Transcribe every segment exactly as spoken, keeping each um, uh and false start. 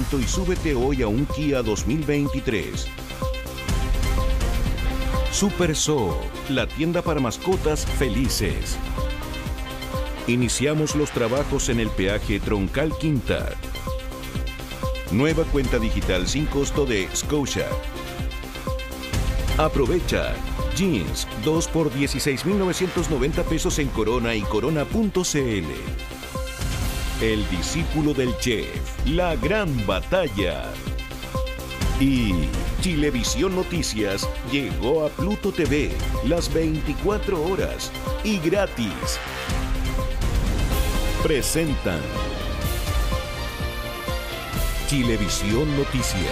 momento y súbete hoy a un Kia dos mil veintitrés. Super Zoo, la tienda para mascotas felices. Iniciamos los trabajos en el peaje Troncal Quinta. Nueva cuenta digital sin costo de Scotia. Aprovecha. Jeans dos por dieciséis mil novecientos noventa pesos en Corona y corona punto c l. El discípulo del chef, la gran batalla. Y Chilevisión Noticias llegó a Pluto T V las veinticuatro horas y gratis. Presentan Chilevisión Noticias.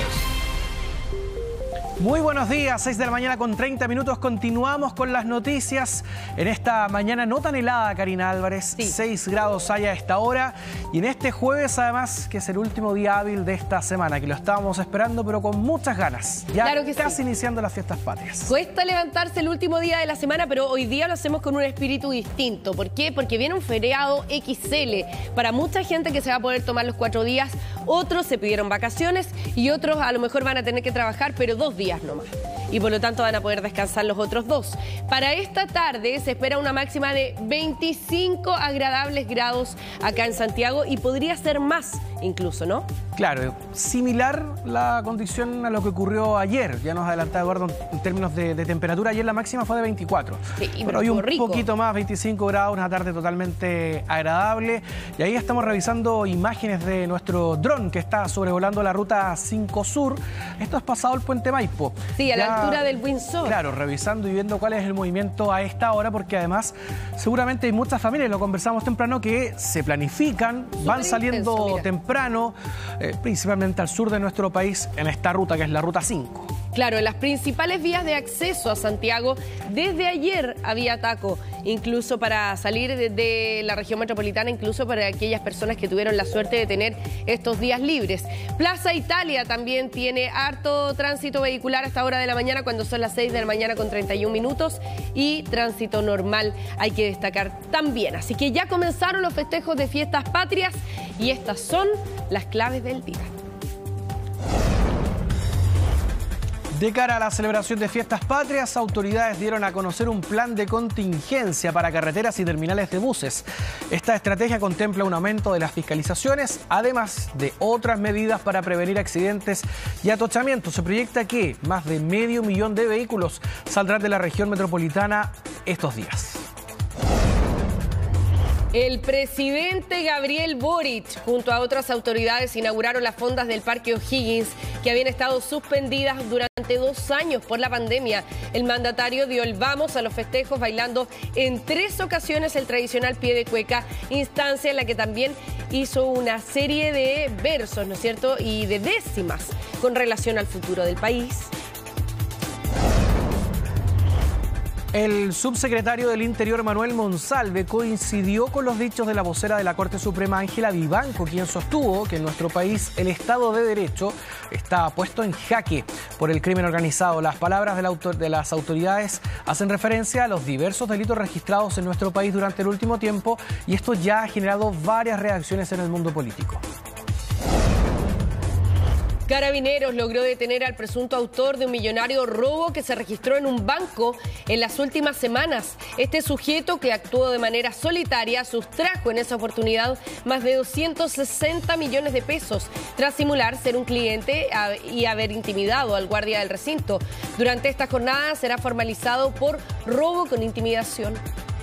Muy buenos días, seis de la mañana con treinta minutos. Continuamos con las noticias en esta mañana no tan helada, Karina Álvarez. Sí. seis grados hay a esta hora. Y en este jueves, además, que es el último día hábil de esta semana, que lo estábamos esperando, pero con muchas ganas. Ya claro que casi sí. Iniciando las fiestas patrias. Cuesta levantarse el último día de la semana, pero hoy día lo hacemos con un espíritu distinto. ¿Por qué? Porque viene un feriado equis ele. Para mucha gente que se va a poder tomar los cuatro días, otros se pidieron vacaciones y otros a lo mejor van a tener que trabajar, pero dos días nomás. Y por lo tanto van a poder descansar los otros dos. Para esta tarde se espera una máxima de veinticinco agradables grados acá en Santiago y podría ser más incluso, ¿no? Claro, similar la condición a lo que ocurrió ayer. Ya nos adelantaba Eduardo en términos de, de temperatura. Ayer la máxima fue de veinticuatro. Sí, pero hoy un rico. poquito más, veinticinco grados, una tarde totalmente agradable. Y ahí estamos revisando imágenes de nuestro dron que está sobrevolando la ruta cinco Sur. Esto es pasado el puente Maipo. Sí, a ya, la altura del Windsor. Claro, revisando y viendo cuál es el movimiento a esta hora, porque además seguramente hay muchas familias, lo conversamos temprano, que se planifican, Super van saliendo intenso, temprano, eh, principalmente al sur de nuestro país, en esta ruta que es la ruta cinco. Claro, en las principales vías de acceso a Santiago, desde ayer había taco, incluso para salir de, de la región metropolitana, incluso para aquellas personas que tuvieron la suerte de tener estos días libres. Plaza Italia también tiene harto tránsito vehicular a esta hora de la mañana, cuando son las seis de la mañana con treinta y un minutos, y tránsito normal hay que destacar también. Así que ya comenzaron los festejos de fiestas patrias y estas son las claves del día. De cara a la celebración de fiestas patrias, autoridades dieron a conocer un plan de contingencia para carreteras y terminales de buses. Esta estrategia contempla un aumento de las fiscalizaciones, además de otras medidas para prevenir accidentes y atochamientos. Se proyecta que más de medio millón de vehículos saldrán de la región metropolitana estos días. El presidente Gabriel Boric, junto a otras autoridades, inauguraron las fondas del Parque O'Higgins, que habían estado suspendidas durante dos años por la pandemia. El mandatario dio el vamos a los festejos bailando en tres ocasiones el tradicional pie de cueca, instancia en la que también hizo una serie de versos, ¿no es cierto?, y de décimas con relación al futuro del país. El subsecretario del Interior, Manuel Monsalve, coincidió con los dichos de la vocera de la Corte Suprema, Ángela Vivanco, quien sostuvo que en nuestro país el Estado de Derecho está puesto en jaque por el crimen organizado. Las palabras de, la autor de las autoridades hacen referencia a los diversos delitos registrados en nuestro país durante el último tiempo, y esto ya ha generado varias reacciones en el mundo político. Carabineros logró detener al presunto autor de un millonario robo que se registró en un banco en las últimas semanas. Este sujeto, que actuó de manera solitaria, sustrajo en esa oportunidad más de doscientos sesenta millones de pesos, tras simular ser un cliente y haber intimidado al guardia del recinto. Durante esta jornada será formalizado por robo con intimidación.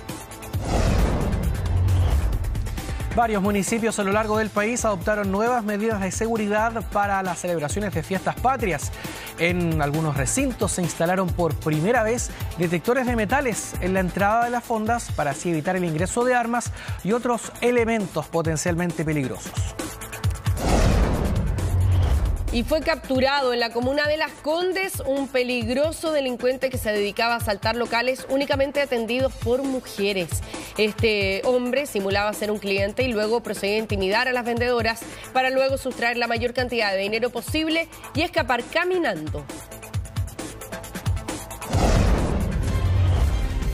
Varios municipios a lo largo del país adoptaron nuevas medidas de seguridad para las celebraciones de fiestas patrias. En algunos recintos se instalaron por primera vez detectores de metales en la entrada de las fondas para así evitar el ingreso de armas y otros elementos potencialmente peligrosos. Y fue capturado en la comuna de Las Condes un peligroso delincuente que se dedicaba a asaltar locales únicamente atendidos por mujeres. Este hombre simulaba ser un cliente y luego procedía a intimidar a las vendedoras para luego sustraer la mayor cantidad de dinero posible y escapar caminando.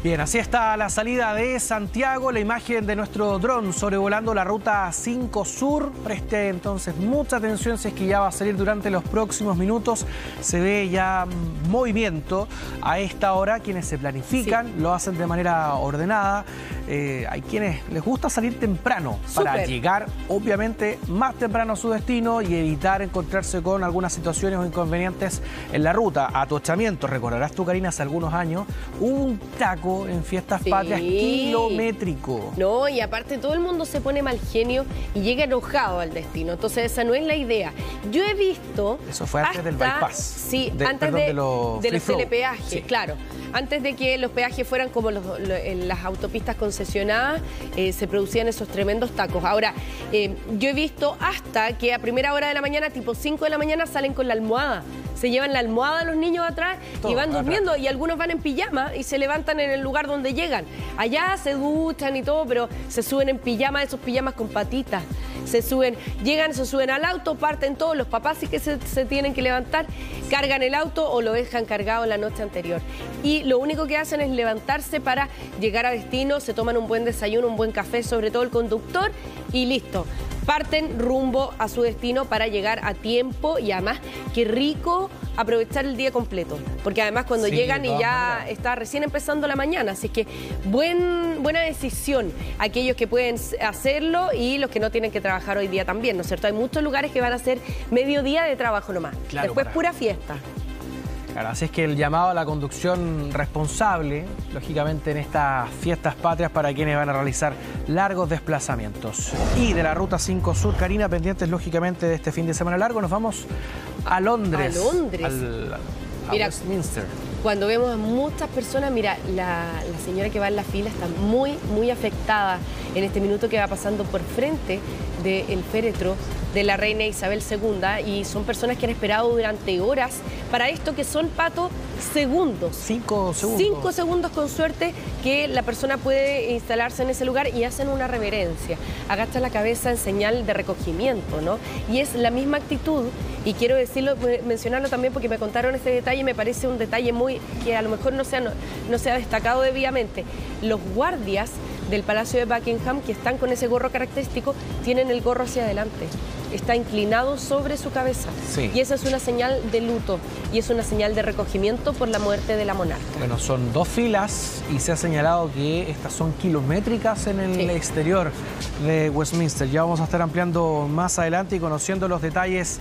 Bien, así está la salida de Santiago, la imagen de nuestro dron sobrevolando la ruta cinco Sur. Preste entonces mucha atención si es que ya va a salir durante los próximos minutos. Se ve ya movimiento a esta hora. Quienes se planifican, sí, lo hacen de manera ordenada. Eh, hay quienes les gusta salir temprano para Super. llegar, obviamente, más temprano a su destino y evitar encontrarse con algunas situaciones o inconvenientes en la ruta. Atochamiento, recordarás tú, Karina, hace algunos años, hubo un taco en Fiestas sí. Patrias kilométrico. No, y aparte todo el mundo se pone mal genio y llega enojado al destino. Entonces esa no es la idea. Yo he visto... Eso fue antes hasta, del bypass. Sí, de, antes perdón, de, de los, de los telepeajes, sí. claro. Antes de que los peajes fueran como los, los, en las autopistas concesionadas, eh, se producían esos tremendos tacos. Ahora, eh, yo he visto hasta que a primera hora de la mañana, tipo cinco de la mañana, salen con la almohada. Se llevan la almohada a los niños atrás Todo, y van durmiendo atrás. Y algunos van en pijama y se levantan en el lugar donde llegan. Allá se duchan y todo, pero se suben en pijama, esos pijamas con patitas. Se suben, llegan, se suben al auto, parten todos, los papás sí que se, se tienen que levantar, cargan el auto o lo dejan cargado la noche anterior. Y lo único que hacen es levantarse para llegar a destino, se toman un buen desayuno, un buen café, sobre todo el conductor, y listo. Parten rumbo a su destino para llegar a tiempo y además, qué rico aprovechar el día completo. Porque además cuando sí, llegan y ya maneras. está recién empezando la mañana, así que buen, buena decisión aquellos que pueden hacerlo y los que no tienen que trabajar hoy día también, ¿no es cierto? Hay muchos lugares que van a ser mediodía de trabajo nomás, claro, después para... pura fiesta. Claro, así es que el llamado a la conducción responsable, lógicamente en estas Fiestas Patrias para quienes van a realizar largos desplazamientos. Y de la Ruta cinco Sur, Karina, pendientes lógicamente de este fin de semana largo, nos vamos a Londres. A Londres. Al, a mira, Westminster. Cuando vemos a muchas personas, mira, la, la señora que va en la fila está muy, muy afectada en este minuto que va pasando por frente del féretro de la reina Isabel segunda, y son personas que han esperado durante horas para esto, que son, Pato, segundos. Cinco segundos. Cinco segundos con suerte que la persona puede instalarse en ese lugar y hacen una reverencia. Agacha la cabeza en señal de recogimiento, ¿no? Y es la misma actitud, y quiero decirlo, mencionarlo también porque me contaron este detalle y me parece un detalle muy que a lo mejor no se ha, no, no se ha destacado debidamente. Los guardias del Palacio de Buckingham, que están con ese gorro característico, tienen el gorro hacia adelante. Está inclinado sobre su cabeza. Sí. Y esa es una señal de luto y es una señal de recogimiento por la muerte de la monarca. Bueno, son dos filas y se ha señalado que estas son kilométricas en el sí. exterior de Westminster. Ya vamos a estar ampliando más adelante y conociendo los detalles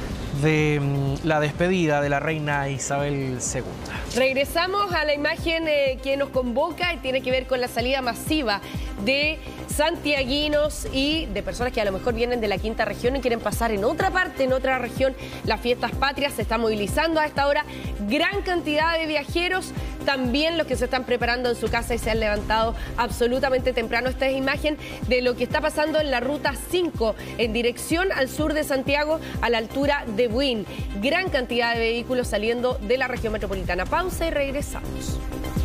de la despedida de la reina Isabel segunda. Regresamos a la imagen eh, que nos convoca y tiene que ver con la salida masiva de santiaguinos y de personas que a lo mejor vienen de la quinta región y quieren pasar en otra parte, en otra región, las Fiestas Patrias. Se está movilizando a esta hora gran cantidad de viajeros, también los que se están preparando en su casa y se han levantado absolutamente temprano. Esta es imagen de lo que está pasando en la Ruta cinco, en dirección al sur de Santiago, a la altura de Buin. Gran cantidad de vehículos saliendo de la región metropolitana. Pausa y regresamos.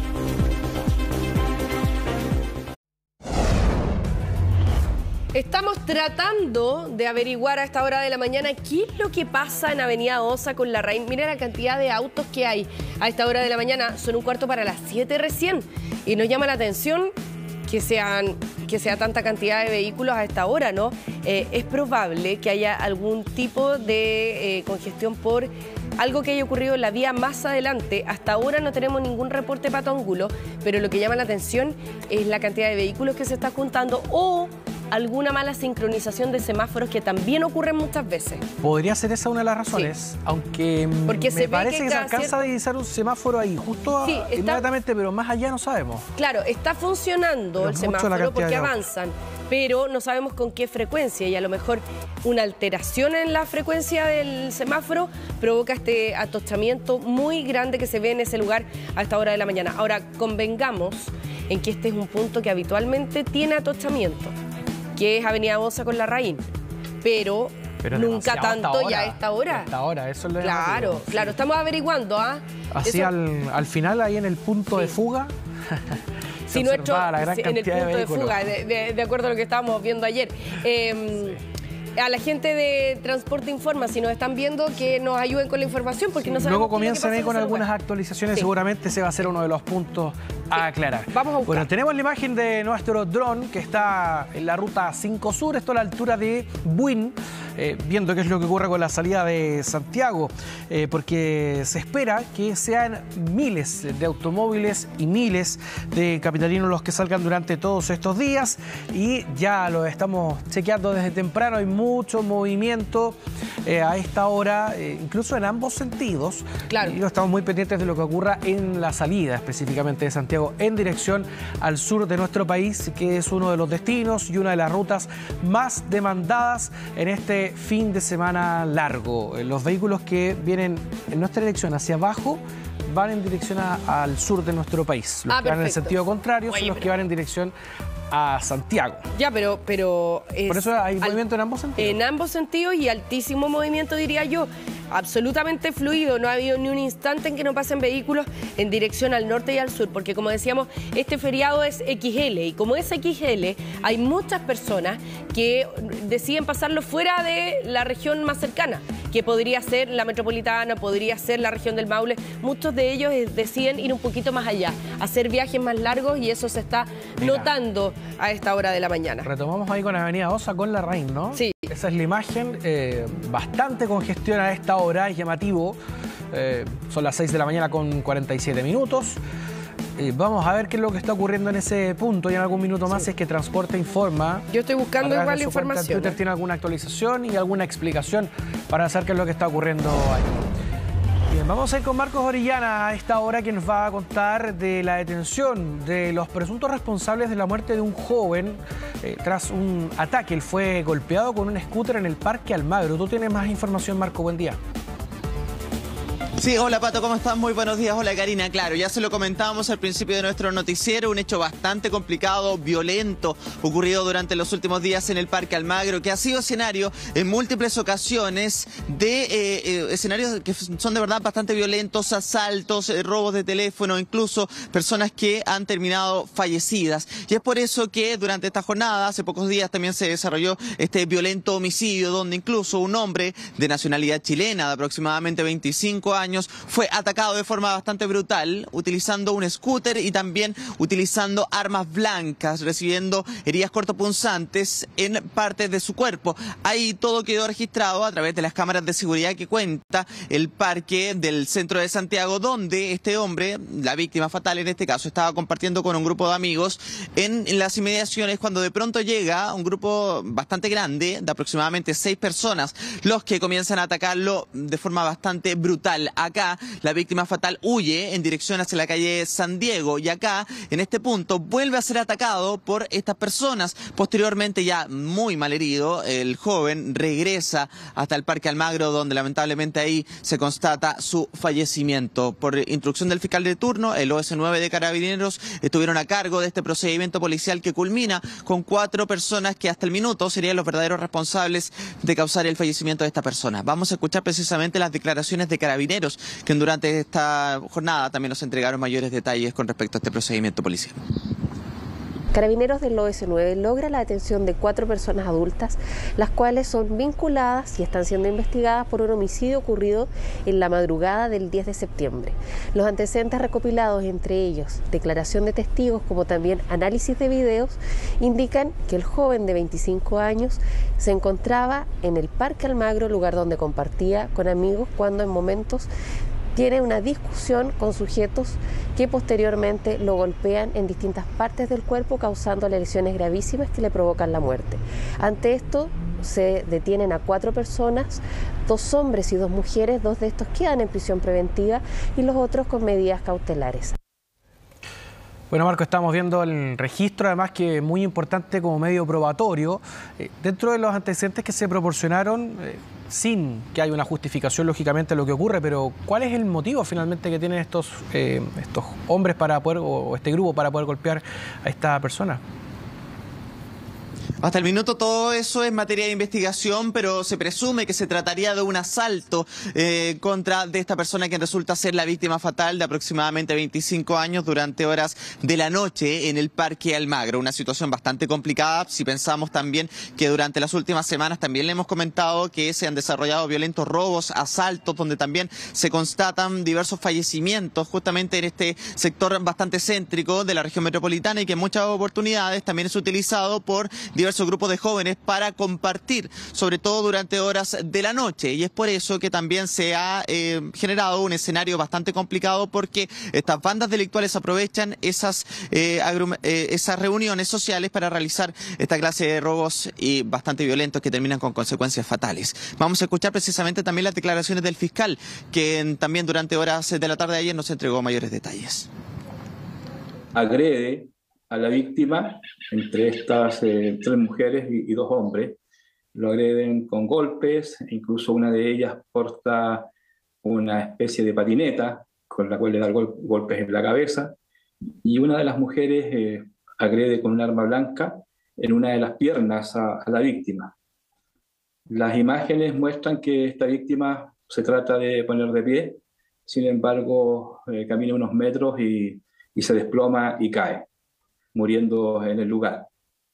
Estamos tratando de averiguar a esta hora de la mañana qué es lo que pasa en Avenida Osa con la Larraín. Mira la cantidad de autos que hay a esta hora de la mañana. Son un cuarto para las siete recién. Y nos llama la atención que sean, que sea tanta cantidad de vehículos a esta hora, ¿no? Eh, es probable que haya algún tipo de eh, congestión por algo que haya ocurrido en la vía más adelante. Hasta ahora no tenemos ningún reporte, Pato Angulo, pero lo que llama la atención es la cantidad de vehículos que se está juntando o alguna mala sincronización de semáforos que también ocurren muchas veces. Podría ser esa una de las razones, sí. aunque Porque me se parece que, que se alcanza cierto... a divisar un semáforo ahí, justo sí, está... inmediatamente, pero más allá no sabemos. Claro, está funcionando pero el semáforo porque avanzan, pero no sabemos con qué frecuencia, y a lo mejor una alteración en la frecuencia del semáforo provoca este atochamiento muy grande que se ve en ese lugar a esta hora de la mañana. Ahora, convengamos en que este es un punto que habitualmente tiene atochamiento, que es Avenida Osa con la Larraín, pero, pero nunca tanto ya a esta hora. Hasta ahora, eso es lo Claro, llamativo. claro, estamos averiguando. ¿ah? Así eso... al, al final, ahí en el punto sí. de fuga, se sí, nuestro, la gran en el punto de, de fuga, de, de, de acuerdo a lo que estábamos viendo ayer. Eh, sí. a la gente de Transporte Informa, si nos están viendo, que nos ayuden con la información, porque no sabemos. Luego comienzan ahí con algunas actualizaciones, sí. Seguramente ese va a ser uno de los puntos a sí. aclarar. Vamos a buscar. Bueno, tenemos la imagen de nuestro dron que está en la ruta cinco Sur, esto a la altura de Buin, eh, viendo qué es lo que ocurre con la salida de Santiago, eh, porque se espera que sean miles de automóviles y miles de capitalinos los que salgan durante todos estos días, y ya lo estamos chequeando desde temprano, hay mucho movimiento eh, a esta hora, eh, incluso en ambos sentidos. Claro. Y estamos muy pendientes de lo que ocurra en la salida específicamente de Santiago en dirección al sur de nuestro país, que es uno de los destinos y una de las rutas más demandadas en este fin de semana largo. Los vehículos que vienen en nuestra dirección hacia abajo van en dirección a, al sur de nuestro país. Los ah, que van perfecto. en el sentido contrario Oye, son los pero... que van en dirección a Santiago. Ya, pero... pero es Por eso hay movimiento al... en ambos sentidos. En ambos sentidos y altísimo movimiento, diría yo. Absolutamente fluido, no ha habido ni un instante en que no pasen vehículos en dirección al norte y al sur, porque como decíamos, este feriado es equis ele, y como es equis ele, hay muchas personas que deciden pasarlo fuera de la región más cercana, que podría ser la metropolitana, podría ser la región del Maule. Muchos de ellos deciden ir un poquito más allá, hacer viajes más largos, y eso se está Mira, notando a esta hora de la mañana. Retomamos ahí con Avenida Osa, con Larraín, ¿no? Sí. Esa es la imagen, eh, bastante congestión a esta hora, es llamativo. Eh, son las seis de la mañana con cuarenta y siete minutos. Eh, vamos a ver qué es lo que está ocurriendo en ese punto, y en algún minuto más sí. es que Transporte Informa. Yo estoy buscando igual la información. Twitter tiene alguna actualización y alguna explicación para saber qué es lo que está ocurriendo ahí. Bien, vamos a ir con Marcos Orellana a esta hora, que nos va a contar de la detención de los presuntos responsables de la muerte de un joven eh, tras un ataque. Él fue golpeado con un scooter en el Parque Almagro. ¿Tú tienes más información, Marco? Buen día. Sí, hola Pato, ¿cómo estás? Muy buenos días. Hola Karina. Claro, ya se lo comentábamos al principio de nuestro noticiero, un hecho bastante complicado, violento, ocurrido durante los últimos días en el Parque Almagro, que ha sido escenario en múltiples ocasiones de eh, eh, escenarios que son de verdad bastante violentos, asaltos, eh, robos de teléfono, incluso personas que han terminado fallecidas. Y es por eso que durante esta jornada, hace pocos días, también se desarrolló este violento homicidio, donde incluso un hombre de nacionalidad chilena de aproximadamente veinticinco años fue atacado de forma bastante brutal, utilizando un scooter y también utilizando armas blancas, recibiendo heridas cortopunzantes en partes de su cuerpo. Ahí todo quedó registrado a través de las cámaras de seguridad que cuenta el parque del centro de Santiago, donde este hombre, la víctima fatal en este caso, estaba compartiendo con un grupo de amigos en, en las inmediaciones, cuando de pronto llega un grupo bastante grande, de aproximadamente seis personas, los que comienzan a atacarlo de forma bastante brutal. Acá la víctima fatal huye en dirección hacia la calle San Diego, y acá en este punto vuelve a ser atacado por estas personas. Posteriormente, ya muy mal herido, el joven regresa hasta el Parque Almagro, donde lamentablemente ahí se constata su fallecimiento. Por instrucción del fiscal de turno, el O S nueve de Carabineros estuvieron a cargo de este procedimiento policial, que culmina con cuatro personas que hasta el minuto serían los verdaderos responsables de causar el fallecimiento de esta persona. Vamos a escuchar precisamente las declaraciones de Carabineros, que durante esta jornada también nos entregaron mayores detalles con respecto a este procedimiento policial. Carabineros del O S nueve logra la detención de cuatro personas adultas, las cuales son vinculadas y están siendo investigadas por un homicidio ocurrido en la madrugada del diez de septiembre. Los antecedentes recopilados, entre ellos declaración de testigos como también análisis de videos, indican que el joven de veinticinco años se encontraba en el Parque Almagro, lugar donde compartía con amigos, cuando en momentos tiene una discusión con sujetos que posteriormente lo golpean en distintas partes del cuerpo, causando lesiones gravísimas que le provocan la muerte. Ante esto se detienen a cuatro personas, dos hombres y dos mujeres. Dos de estos quedan en prisión preventiva y los otros con medidas cautelares. Bueno, Marco, estamos viendo el registro, además que es muy importante como medio probatorio. Eh, dentro de los antecedentes que se proporcionaron, eh, sin que haya una justificación, lógicamente, de lo que ocurre, pero ¿cuál es el motivo finalmente que tienen estos, eh, estos hombres para poder, o este grupo para poder golpear a esta persona? Hasta el minuto todo eso es materia de investigación, pero se presume que se trataría de un asalto eh, contra de esta persona que resulta ser la víctima fatal de aproximadamente veinticinco años durante horas de la noche en el Parque Almagro. Una situación bastante complicada si pensamos también que durante las últimas semanas también le hemos comentado que se han desarrollado violentos robos, asaltos, donde también se constatan diversos fallecimientos justamente en este sector bastante céntrico de la región metropolitana y que en muchas oportunidades también es utilizado por diversos grupos de jóvenes para compartir, sobre todo durante horas de la noche, y es por eso que también se ha eh, generado un escenario bastante complicado porque estas bandas delictuales aprovechan esas, eh, eh, esas reuniones sociales para realizar esta clase de robos y bastante violentos que terminan con consecuencias fatales. Vamos a escuchar precisamente también las declaraciones del fiscal, que también durante horas de la tarde de ayer nos entregó mayores detalles. Agrede a la víctima, entre estas eh, tres mujeres y, y dos hombres. Lo agreden con golpes, incluso una de ellas porta una especie de patineta con la cual le da gol golpes en la cabeza, y una de las mujeres eh, agrede con un arma blanca en una de las piernas a, a la víctima. Las imágenes muestran que esta víctima se trata de poner de pie, sin embargo eh, camina unos metros y, y se desploma y cae, muriendo en el lugar.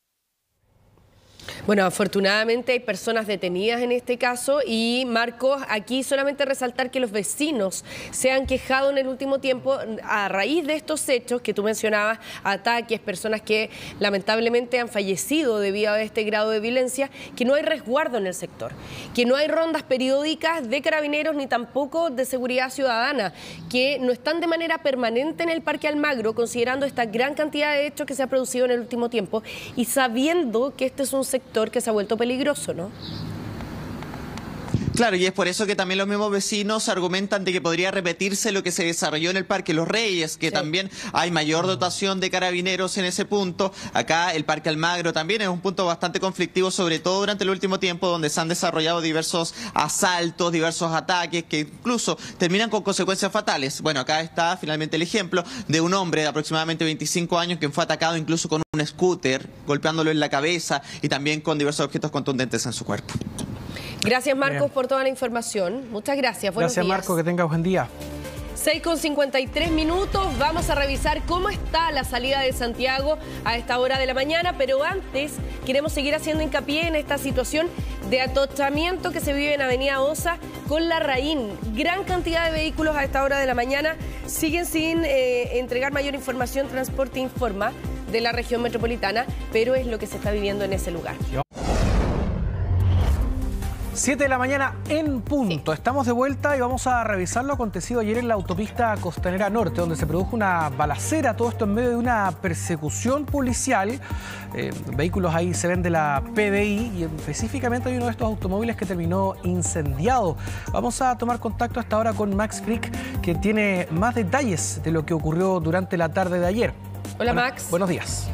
Bueno, afortunadamente hay personas detenidas en este caso y, Marcos, aquí solamente resaltar que los vecinos se han quejado en el último tiempo a raíz de estos hechos que tú mencionabas, ataques, personas que lamentablemente han fallecido debido a este grado de violencia, que no hay resguardo en el sector, que no hay rondas periódicas de carabineros ni tampoco de seguridad ciudadana, que no están de manera permanente en el Parque Almagro, considerando esta gran cantidad de hechos que se ha producido en el último tiempo y sabiendo que este es un sector que se ha vuelto peligroso, ¿no? Claro, y es por eso que también los mismos vecinos argumentan de que podría repetirse lo que se desarrolló en el Parque Los Reyes, que sí, también hay mayor dotación de carabineros en ese punto. Acá el Parque Almagro también es un punto bastante conflictivo, sobre todo durante el último tiempo, donde se han desarrollado diversos asaltos, diversos ataques que incluso terminan con consecuencias fatales. Bueno, acá está finalmente el ejemplo de un hombre de aproximadamente veinticinco años que fue atacado incluso con un scooter, golpeándolo en la cabeza y también con diversos objetos contundentes en su cuerpo. Gracias, Marcos, Bien. por toda la información. Muchas gracias. Buenos Gracias, días. Marcos, que tenga buen día. seis con cincuenta y tres minutos, vamos a revisar cómo está la salida de Santiago a esta hora de la mañana, pero antes queremos seguir haciendo hincapié en esta situación de atochamiento que se vive en Avenida Osa con Larraín. Gran cantidad de vehículos a esta hora de la mañana siguen sin eh, entregar mayor información. Transporte informa de la región metropolitana, pero es lo que se está viviendo en ese lugar. siete de la mañana en punto. Estamos de vuelta y vamos a revisar lo acontecido ayer en la autopista Costanera Norte, donde se produjo una balacera, todo esto en medio de una persecución policial. Eh, vehículos ahí se ven de la P D I y específicamente hay uno de estos automóviles que terminó incendiado. Vamos a tomar contacto hasta ahora con Max Frick, que tiene más detalles de lo que ocurrió durante la tarde de ayer. Hola, Bueno, Max. Buenos días.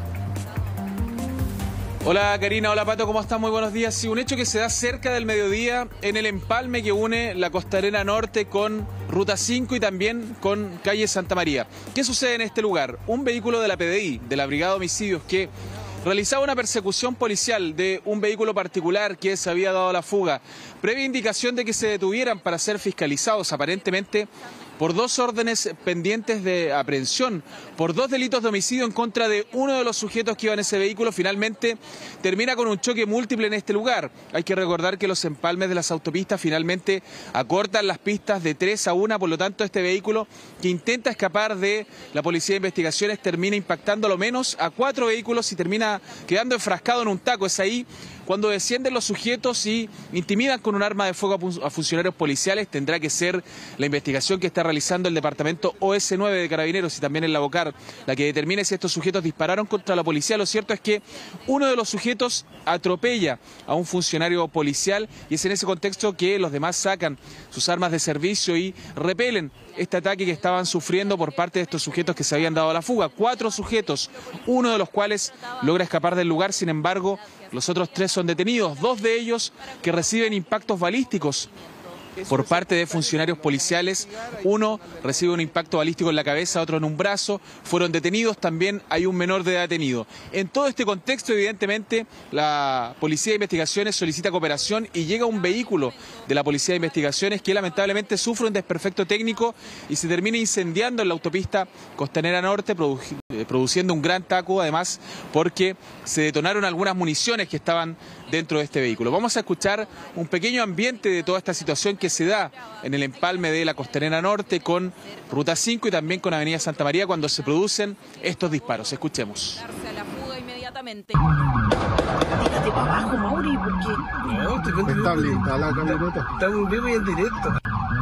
Hola Karina, hola Pato, ¿cómo están? Muy buenos días. Sí, un hecho que se da cerca del mediodía en el empalme que une la Costanera Norte con Ruta cinco y también con calle Santa María. ¿Qué sucede en este lugar? Un vehículo de la P D I, de la Brigada de Homicidios, que realizaba una persecución policial de un vehículo particular que se había dado a la fuga, previa indicación de que se detuvieran para ser fiscalizados, aparentemente por dos órdenes pendientes de aprehensión, por dos delitos de homicidio en contra de uno de los sujetos que iba en ese vehículo. Finalmente termina con un choque múltiple en este lugar. Hay que recordar que los empalmes de las autopistas finalmente acortan las pistas de tres a una, por lo tanto este vehículo que intenta escapar de la Policía de Investigaciones termina impactando a lo menos a cuatro vehículos y termina quedando enfrascado en un taco. Es ahí cuando descienden los sujetos y intimidan con un arma de fuego a funcionarios policiales. Tendrá que ser la investigación que está realizando el departamento O S nueve de Carabineros y también el Lavocar la que determine si estos sujetos dispararon contra la policía. Lo cierto es que uno de los sujetos atropella a un funcionario policial y es en ese contexto que los demás sacan sus armas de servicio y repelen este ataque que estaban sufriendo por parte de estos sujetos que se habían dado a la fuga. Cuatro sujetos, uno de los cuales logra escapar del lugar, sin embargo, los otros tres son detenidos, dos de ellos que reciben impactos balísticos por parte de funcionarios policiales. Uno recibe un impacto balístico en la cabeza, otro en un brazo. Fueron detenidos, también hay un menor de edad detenido. En todo este contexto, evidentemente, la Policía de Investigaciones solicita cooperación y llega un vehículo de la Policía de Investigaciones que lamentablemente sufre un desperfecto técnico y se termina incendiando en la autopista Costanera Norte, produ produciendo un gran taco, además porque se detonaron algunas municiones que estaban dentro de este vehículo. Vamos a escuchar un pequeño ambiente de toda esta situación que se da en el empalme de la Costanera Norte con Ruta cinco y también con Avenida Santa María cuando se producen estos disparos. Escuchemos. Tírate para abajo, Mauri, porque... No, estoy está blindada la camioneta. Está en vivo y en directo.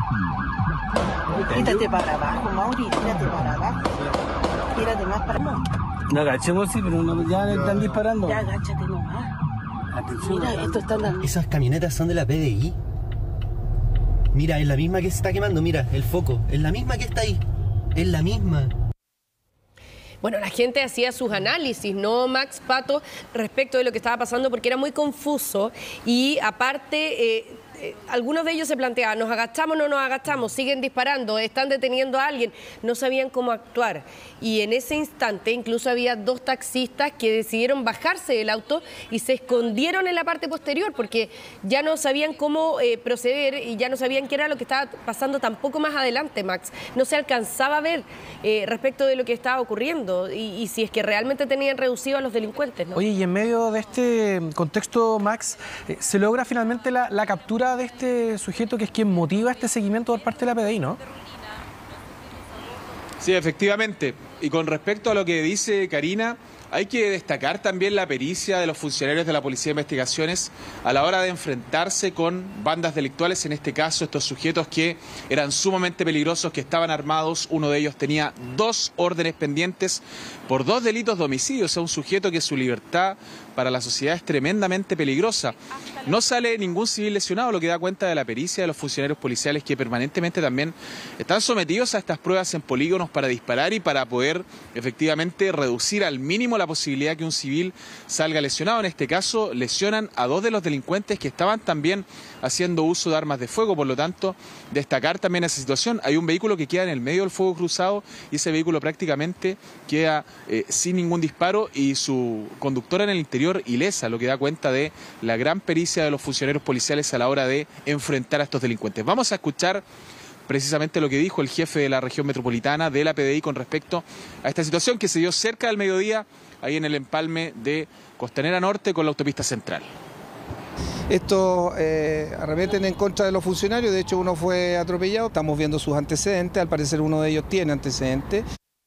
Tírate para abajo, Mauri, tírate para abajo. Tírate más para abajo. No agachemos, sí, pero no, ya le están disparando. Ya agáchate nomás. Atención. Mira, esto está dando... Esas camionetas son de la P D I. Mira, es la misma que se está quemando, mira, el foco. Es la misma que está ahí. Es la misma. Bueno, la gente hacía sus análisis, ¿no, Max, Pato, respecto de lo que estaba pasando, porque era muy confuso y aparte... Eh, Eh, algunos de ellos se planteaban, ¿nos agachamos o no nos agachamos? Siguen disparando, están deteniendo a alguien, no sabían cómo actuar. Y en ese instante incluso había dos taxistas que decidieron bajarse del auto y se escondieron en la parte posterior porque ya no sabían cómo eh, proceder y ya no sabían qué era lo que estaba pasando tampoco más adelante, Max. No se alcanzaba a ver eh, respecto de lo que estaba ocurriendo y, y si es que realmente tenían reducido a los delincuentes, ¿no? Oye, y en medio de este contexto, Max, eh, se logra finalmente la, la captura de este sujeto que es quien motiva este seguimiento por parte de la P D I, ¿no? Sí, efectivamente. Y con respecto a lo que dice Karina, hay que destacar también la pericia de los funcionarios de la Policía de Investigaciones a la hora de enfrentarse con bandas delictuales, en este caso estos sujetos que eran sumamente peligrosos, que estaban armados. Uno de ellos tenía dos órdenes pendientes por dos delitos de homicidio, o sea, un sujeto que su libertad para la sociedad es tremendamente peligrosa. No sale ningún civil lesionado, lo que da cuenta de la pericia de los funcionarios policiales que permanentemente también están sometidos a estas pruebas en polígonos para disparar y para poder efectivamente reducir al mínimo la posibilidad que un civil salga lesionado. En este caso, lesionan a dos de los delincuentes que estaban también haciendo uso de armas de fuego, por lo tanto, destacar también esa situación. Hay un vehículo que queda en el medio del fuego cruzado y ese vehículo prácticamente queda eh, sin ningún disparo y su conductora en el interior ilesa, lo que da cuenta de la gran pericia de los funcionarios policiales a la hora de enfrentar a estos delincuentes. Vamos a escuchar precisamente lo que dijo el jefe de la región metropolitana de la P D I con respecto a esta situación que se dio cerca del mediodía, ahí en el empalme de Costanera Norte con la autopista central. Estos eh, arremeten en contra de los funcionarios, de hecho uno fue atropellado, estamos viendo sus antecedentes, al parecer uno de ellos tiene antecedentes.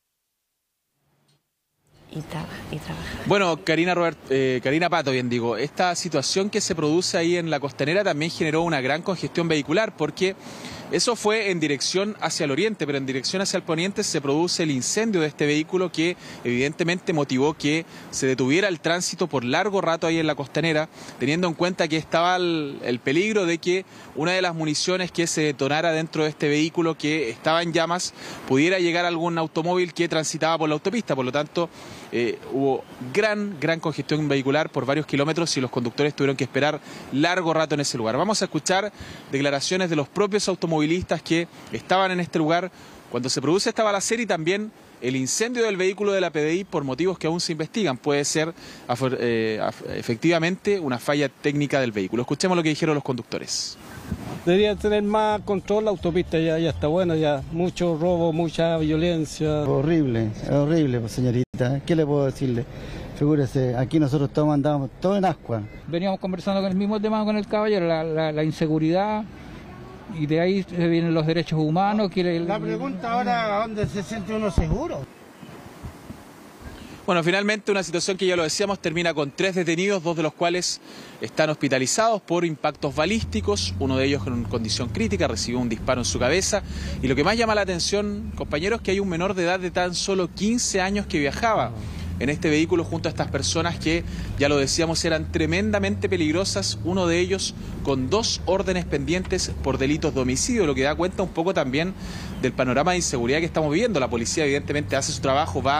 Y, traba, y trabaja. Bueno, Karina, Robert, eh, Karina Pato, bien digo, esta situación que se produce ahí en la Costanera también generó una gran congestión vehicular porque eso fue en dirección hacia el oriente, pero en dirección hacia el poniente se produce el incendio de este vehículo que evidentemente motivó que se detuviera el tránsito por largo rato ahí en la Costanera, teniendo en cuenta que estaba el, el peligro de que una de las municiones que se detonara dentro de este vehículo que estaba en llamas pudiera llegar a algún automóvil que transitaba por la autopista. Por lo tanto, eh, hubo gran, gran congestión vehicular por varios kilómetros y los conductores tuvieron que esperar largo rato en ese lugar. Vamos a escuchar declaraciones de los propios automovilistas que estaban en este lugar cuando se produce esta balacera y también el incendio del vehículo de la P D I por motivos que aún se investigan. Puede ser eh, efectivamente una falla técnica del vehículo. Escuchemos lo que dijeron los conductores. Debería tener más control, la autopista ya, ya está buena, ya mucho robo, mucha violencia. Horrible, horrible, señorita. ¿Qué le puedo decirle? Figúrese, aquí nosotros todos andamos, todo en ascua. Veníamos conversando con el mismo tema con el caballero, la, la, la inseguridad. Y de ahí vienen los derechos humanos. Que el... La pregunta ahora, ¿a dónde se siente uno seguro? Bueno, finalmente una situación que ya lo decíamos termina con tres detenidos, dos de los cuales están hospitalizados por impactos balísticos, uno de ellos en condición crítica, recibió un disparo en su cabeza. Y lo que más llama la atención, compañeros, es que hay un menor de edad de tan solo quince años que viajaba en este vehículo junto a estas personas que, ya lo decíamos, eran tremendamente peligrosas, uno de ellos con dos órdenes pendientes por delitos de homicidio, lo que da cuenta un poco también del panorama de inseguridad que estamos viviendo. La policía evidentemente hace su trabajo, va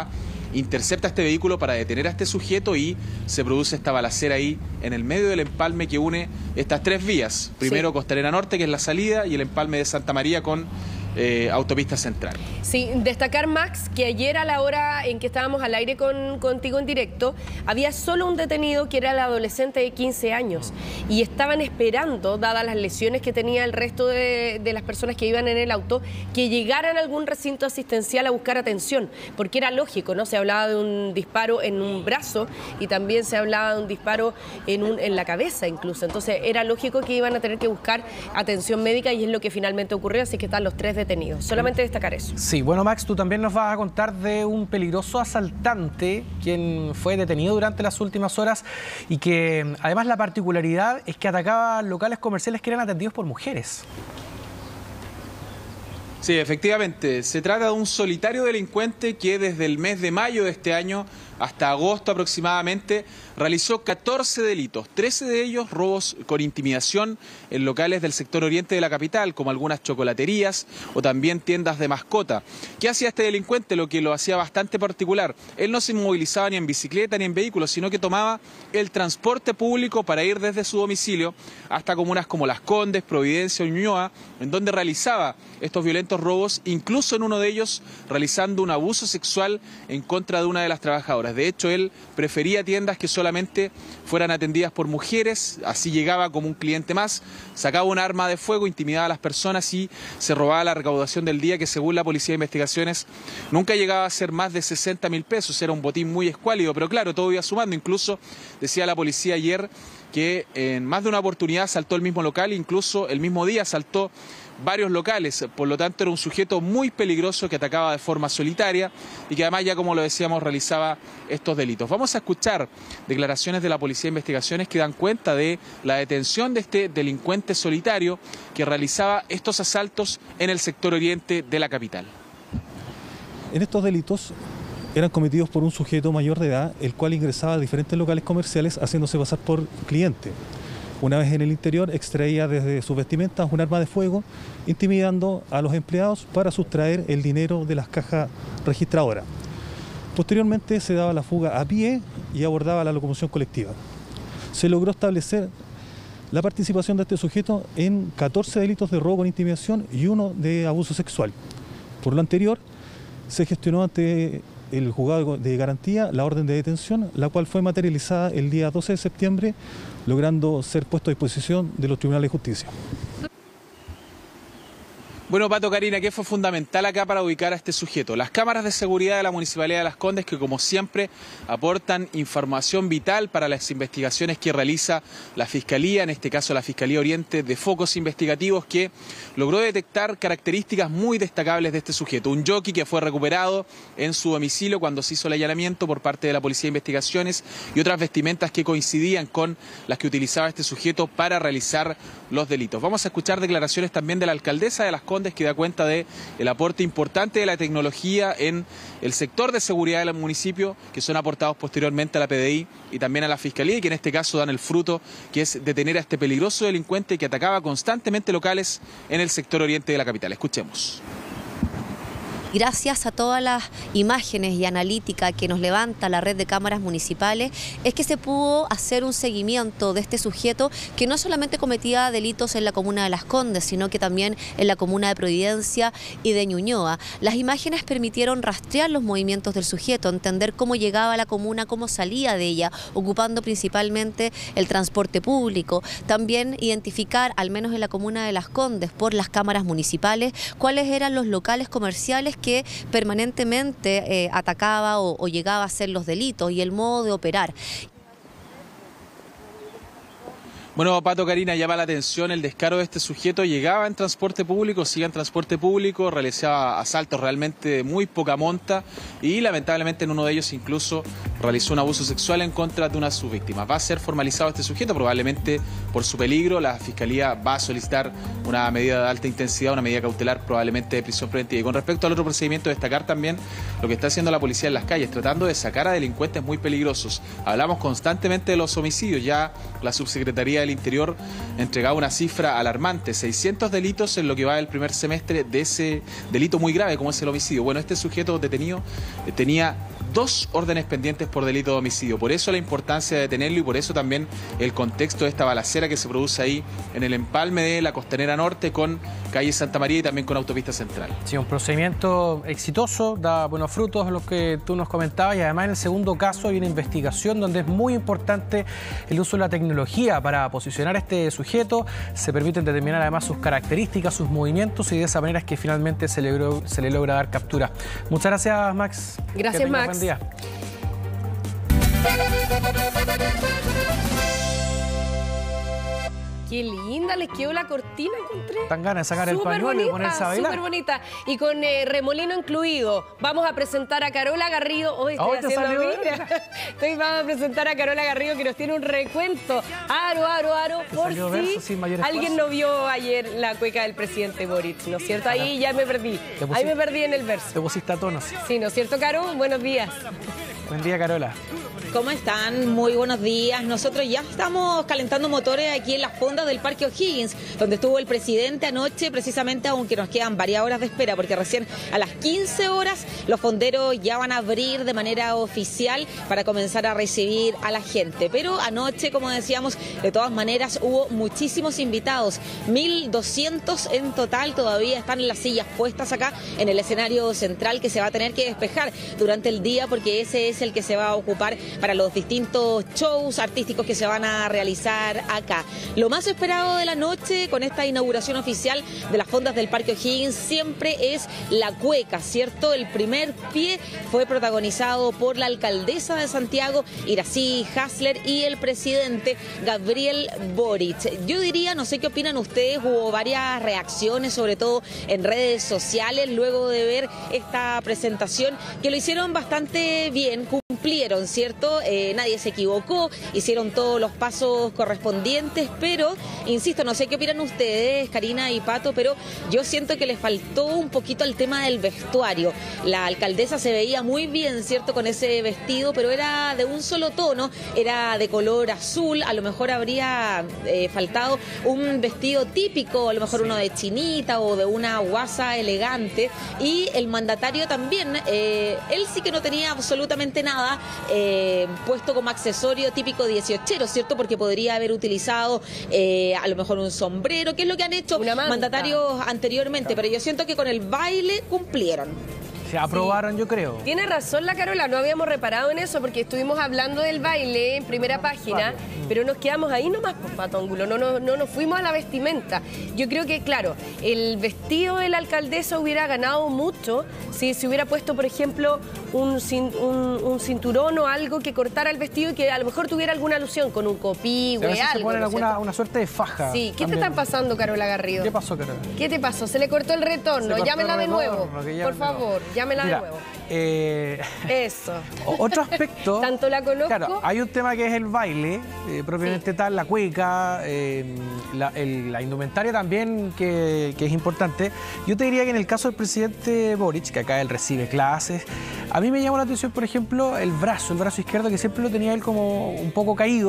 intercepta este vehículo para detener a este sujeto y se produce esta balacera ahí en el medio del empalme que une estas tres vías. Primero sí. Costanera Norte, que es la salida, y el empalme de Santa María con Eh, autopista central. Sí, destacar, Max, que ayer a la hora en que estábamos al aire con, contigo en directo, había solo un detenido que era el adolescente de quince años y estaban esperando, dadas las lesiones que tenía el resto de, de las personas que iban en el auto, que llegaran a algún recinto asistencial a buscar atención, porque era lógico, ¿no? Se hablaba de un disparo en un brazo y también se hablaba de un disparo en, un, en la cabeza incluso, entonces era lógico que iban a tener que buscar atención médica y es lo que finalmente ocurrió, así que están los tres detenidos. Solamente destacar eso. Sí, bueno, Max, tú también nos vas a contar de un peligroso asaltante quien fue detenido durante las últimas horas y que además la particularidad es que atacaba locales comerciales que eran atendidos por mujeres. Sí, efectivamente, se trata de un solitario delincuente que desde el mes de mayo de este año hasta agosto aproximadamente realizó catorce delitos, trece de ellos robos con intimidación en locales del sector oriente de la capital, como algunas chocolaterías o también tiendas de mascota. ¿Qué hacía este delincuente? Lo que lo hacía bastante particular. Él no se movilizaba ni en bicicleta ni en vehículos, sino que tomaba el transporte público para ir desde su domicilio hasta comunas como Las Condes, Providencia o Ñuñoa, en donde realizaba estos violentos robos, incluso en uno de ellos realizando un abuso sexual en contra de una de las trabajadoras. De hecho, él prefería tiendas que solamente fueran atendidas por mujeres, así llegaba como un cliente más, sacaba un arma de fuego, intimidaba a las personas y se robaba la recaudación del día, que según la Policía de Investigaciones nunca llegaba a ser más de sesenta mil pesos, era un botín muy escuálido, pero claro, todo iba sumando. Incluso decía la policía ayer que en más de una oportunidad asaltó el mismo local, incluso el mismo día asaltó varios locales, por lo tanto era un sujeto muy peligroso que atacaba de forma solitaria y que además, ya como lo decíamos, realizaba estos delitos. Vamos a escuchar declaraciones de la Policía de Investigaciones que dan cuenta de la detención de este delincuente solitario que realizaba estos asaltos en el sector oriente de la capital. En estos delitos eran cometidos por un sujeto mayor de edad, el cual ingresaba a diferentes locales comerciales haciéndose pasar por cliente. Una vez en el interior, extraía desde sus vestimentas un arma de fuego, intimidando a los empleados para sustraer el dinero de las cajas registradoras. Posteriormente se daba la fuga a pie y abordaba la locomoción colectiva. Se logró establecer la participación de este sujeto en catorce delitos de robo con intimidación y uno de abuso sexual. Por lo anterior, se gestionó ante el juzgado de garantía la orden de detención, la cual fue materializada el día doce de septiembre, logrando ser puesto a disposición de los tribunales de justicia. Bueno, Pato, Karina, ¿qué fue fundamental acá para ubicar a este sujeto? Las cámaras de seguridad de la Municipalidad de Las Condes, que como siempre aportan información vital para las investigaciones que realiza la Fiscalía, en este caso la Fiscalía Oriente de Focos Investigativos, que logró detectar características muy destacables de este sujeto. Un jockey que fue recuperado en su domicilio cuando se hizo el allanamiento por parte de la Policía de Investigaciones y otras vestimentas que coincidían con las que utilizaba este sujeto para realizar los delitos. Vamos a escuchar declaraciones también de la alcaldesa de Las Condes, que da cuenta de el aporte importante de la tecnología en el sector de seguridad del municipio, que son aportados posteriormente a la P D I y también a la Fiscalía, y que en este caso dan el fruto, que es detener a este peligroso delincuente que atacaba constantemente locales en el sector oriente de la capital. Escuchemos. Gracias a todas las imágenes y analítica que nos levanta la red de cámaras municipales, es que se pudo hacer un seguimiento de este sujeto que no solamente cometía delitos en la comuna de Las Condes, sino que también en la comuna de Providencia y de Ñuñoa. Las imágenes permitieron rastrear los movimientos del sujeto, entender cómo llegaba a la comuna, cómo salía de ella, ocupando principalmente el transporte público. También identificar, al menos en la comuna de Las Condes, por las cámaras municipales, cuáles eran los locales comerciales que permanentemente eh, atacaba o, o llegaba a hacer los delitos y el modo de operar. Bueno, Pato, Karina, llama la atención el descaro de este sujeto. Llegaba en transporte público, sigue en transporte público, realizaba asaltos realmente de muy poca monta y lamentablemente en uno de ellos incluso realizó un abuso sexual en contra de una de sus víctimas. Va a ser formalizado este sujeto, probablemente por su peligro. La Fiscalía va a solicitar una medida de alta intensidad, una medida cautelar, probablemente de prisión preventiva. Y con respecto al otro procedimiento, destacar también lo que está haciendo la policía en las calles, tratando de sacar a delincuentes muy peligrosos. Hablamos constantemente de los homicidios, ya la Subsecretaría del Interior entregaba una cifra alarmante, seiscientos delitos en lo que va del primer semestre de ese delito muy grave como es el homicidio. Bueno, este sujeto detenido eh, tenía dos órdenes pendientes por delito de homicidio. Por eso la importancia de detenerlo y por eso también el contexto de esta balacera que se produce ahí en el empalme de la Costanera Norte con calle Santa María y también con autopista central. Sí, un procedimiento exitoso, da buenos frutos, los que tú nos comentabas, y además en el segundo caso hay una investigación donde es muy importante el uso de la tecnología para posicionar a este sujeto. Se permiten determinar además sus características, sus movimientos, y de esa manera es que finalmente se le, logró, se le logra dar captura. Muchas gracias, Max. Gracias, Max. Buen día. Qué linda, les quedó la cortina, encontré. Tan ganas de sacar super el pañuelo bonita, y ponerse a bailar. Súper bonita. Y con eh, remolino incluido. Vamos a presentar a Carola Garrido. Hoy estoy oh, haciendo mira. Estoy, vamos a presentar a Carola Garrido, que nos tiene un recuento. Aro, aro, aro. Por si alguien no vio ayer la cueca del presidente Boric, ¿no es cierto? Ahí ya me perdí. Ahí me perdí en el verso. Te pusiste a tono. Sí, ¿no es cierto, Caro? Buenos días. Buen día, Carola. ¿Cómo están? Muy buenos días. Nosotros ya estamos calentando motores aquí en las fondas del Parque O'Higgins, donde estuvo el presidente anoche, precisamente, aunque nos quedan varias horas de espera, porque recién a las quince horas los fonderos ya van a abrir de manera oficial para comenzar a recibir a la gente. Pero anoche, como decíamos, de todas maneras hubo muchísimos invitados, mil doscientos en total. Todavía están las sillas puestas acá en el escenario central, que se va a tener que despejar durante el día, porque ese es el que se va a ocupar para los distintos shows artísticos que se van a realizar acá. Lo más esperado de la noche con esta inauguración oficial de las fondas del Parque O'Higgins siempre es la cueca, ¿cierto? El primer pie fue protagonizado por la alcaldesa de Santiago, Iracy Hasler, y el presidente Gabriel Boric. Yo diría, no sé qué opinan ustedes, hubo varias reacciones, sobre todo en redes sociales, luego de ver esta presentación, que lo hicieron bastante bien, cumplieron, ¿cierto? Eh, nadie se equivocó, hicieron todos los pasos correspondientes, pero, insisto, no sé qué opinan ustedes, Karina y Pato, pero yo siento que les faltó un poquito el tema del vestuario. La alcaldesa se veía muy bien, ¿cierto?, con ese vestido, pero era de un solo tono, era de color azul. A lo mejor habría eh, faltado un vestido típico, a lo mejor uno de chinita o de una guasa elegante, y el mandatario también, eh, él sí que no tenía absolutamente nada eh, puesto como accesorio típico dieciochero, ¿cierto? Porque podría haber utilizado eh, a lo mejor un sombrero, que es lo que han hecho mandatarios anteriormente, claro. Pero yo siento que con el baile cumplieron. Se aprobaron, sí. Yo creo. Tiene razón la Carola, no habíamos reparado en eso porque estuvimos hablando del baile en primera página, vale. Pero nos quedamos ahí nomás, pues, Pato Ángulo, no, no, no nos fuimos a la vestimenta. Yo creo que, claro, el vestido de la alcaldesa hubiera ganado mucho si se hubiera puesto, por ejemplo, un, un, un cinturón o algo que cortara el vestido y que a lo mejor tuviera alguna alusión con un copihue, algo. Se ponen alguna una suerte de faja. Sí, ¿qué también. te está pasando, Carola Garrido? ¿Qué pasó, Carola? ¿Qué te pasó? Se le cortó el retorno, llámela de nuevo, por favor. Llámela Mira, de nuevo. Eh, Eso. Otro aspecto. Tanto la conozco. Claro, hay un tema que es el baile, eh, propiamente sí. tal, la cueca, eh, la, el, la indumentaria también, que, que es importante. Yo te diría que en el caso del presidente Boric, que acá él recibe clases, a mí me llamó la atención, por ejemplo, el brazo, el brazo izquierdo, que siempre lo tenía él como un poco caído.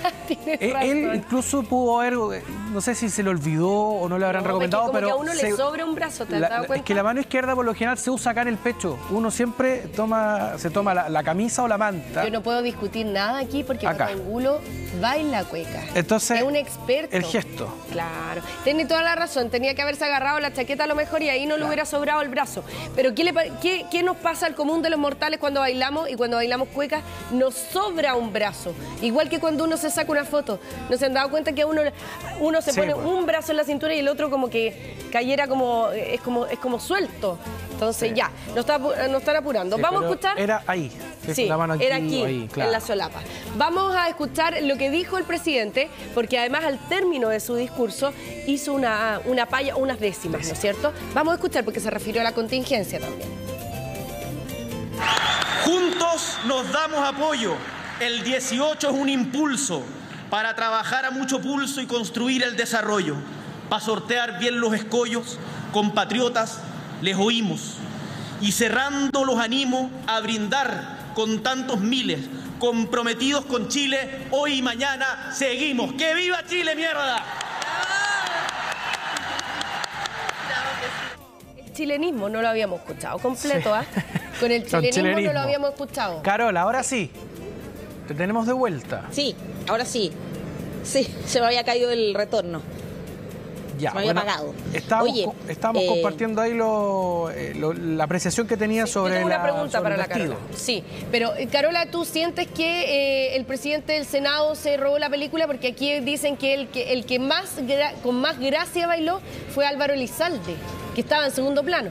eh, él incluso pudo haber, no sé si se le olvidó o no le habrán no, recomendado, como pero... Que a uno se, le sobra un brazo, ¿te has la, dado cuenta? Es que la mano izquierda por lo general se usa acá en el pecho. Uno siempre toma, se toma la, la camisa o la manta. Yo no puedo discutir nada aquí porque Pato Angulo baila cueca. Entonces, es un experto. El gesto. Claro. Tiene toda la razón. Tenía que haberse agarrado la chaqueta a lo mejor y ahí no claro. le hubiera sobrado el brazo. Pero ¿qué, le, qué, ¿qué nos pasa al común de los mortales cuando bailamos? Y cuando bailamos cueca nos sobra un brazo. Igual que cuando uno se saca una foto. ¿No se han dado cuenta que uno, uno se sí, pone pues. un brazo en la cintura y el otro como que cayera como, es como, es como suelto? Entonces sí. ya, nos, está, nos están apurando. Sí, Vamos a escuchar... Era ahí. Sí, la mano aquí, era aquí, ahí, claro. en la solapa. Vamos a escuchar lo que dijo el presidente, porque además al término de su discurso hizo una, una palla, unas décimas, ¿no es cierto? Vamos a escuchar porque se refirió a la contingencia también. Juntos nos damos apoyo. El dieciocho es un impulso para trabajar a mucho pulso y construir el desarrollo. Para sortear bien los escollos, compatriotas, les oímos. Y cerrando los animo a brindar con tantos miles comprometidos con Chile, hoy y mañana seguimos. ¡Que viva Chile, mierda! El chilenismo no lo habíamos escuchado completo, ¿ah? ¿eh? Con el chilenismo, chilenismo no lo habíamos escuchado. Carol, ahora sí. Te tenemos de vuelta. Sí, ahora sí. Sí, se me había caído el retorno. Ya, se me había bueno, apagado. Estábamos, Oye, estábamos eh, compartiendo ahí lo, eh, lo, la apreciación que tenía sí, sobre yo tengo la, una pregunta para la Carola. Sí, pero Carola, ¿tú sientes que eh, el presidente del Senado se robó la película? Porque aquí dicen que el que, el que más con más gracia bailó fue Álvaro Elizalde, que estaba en segundo plano.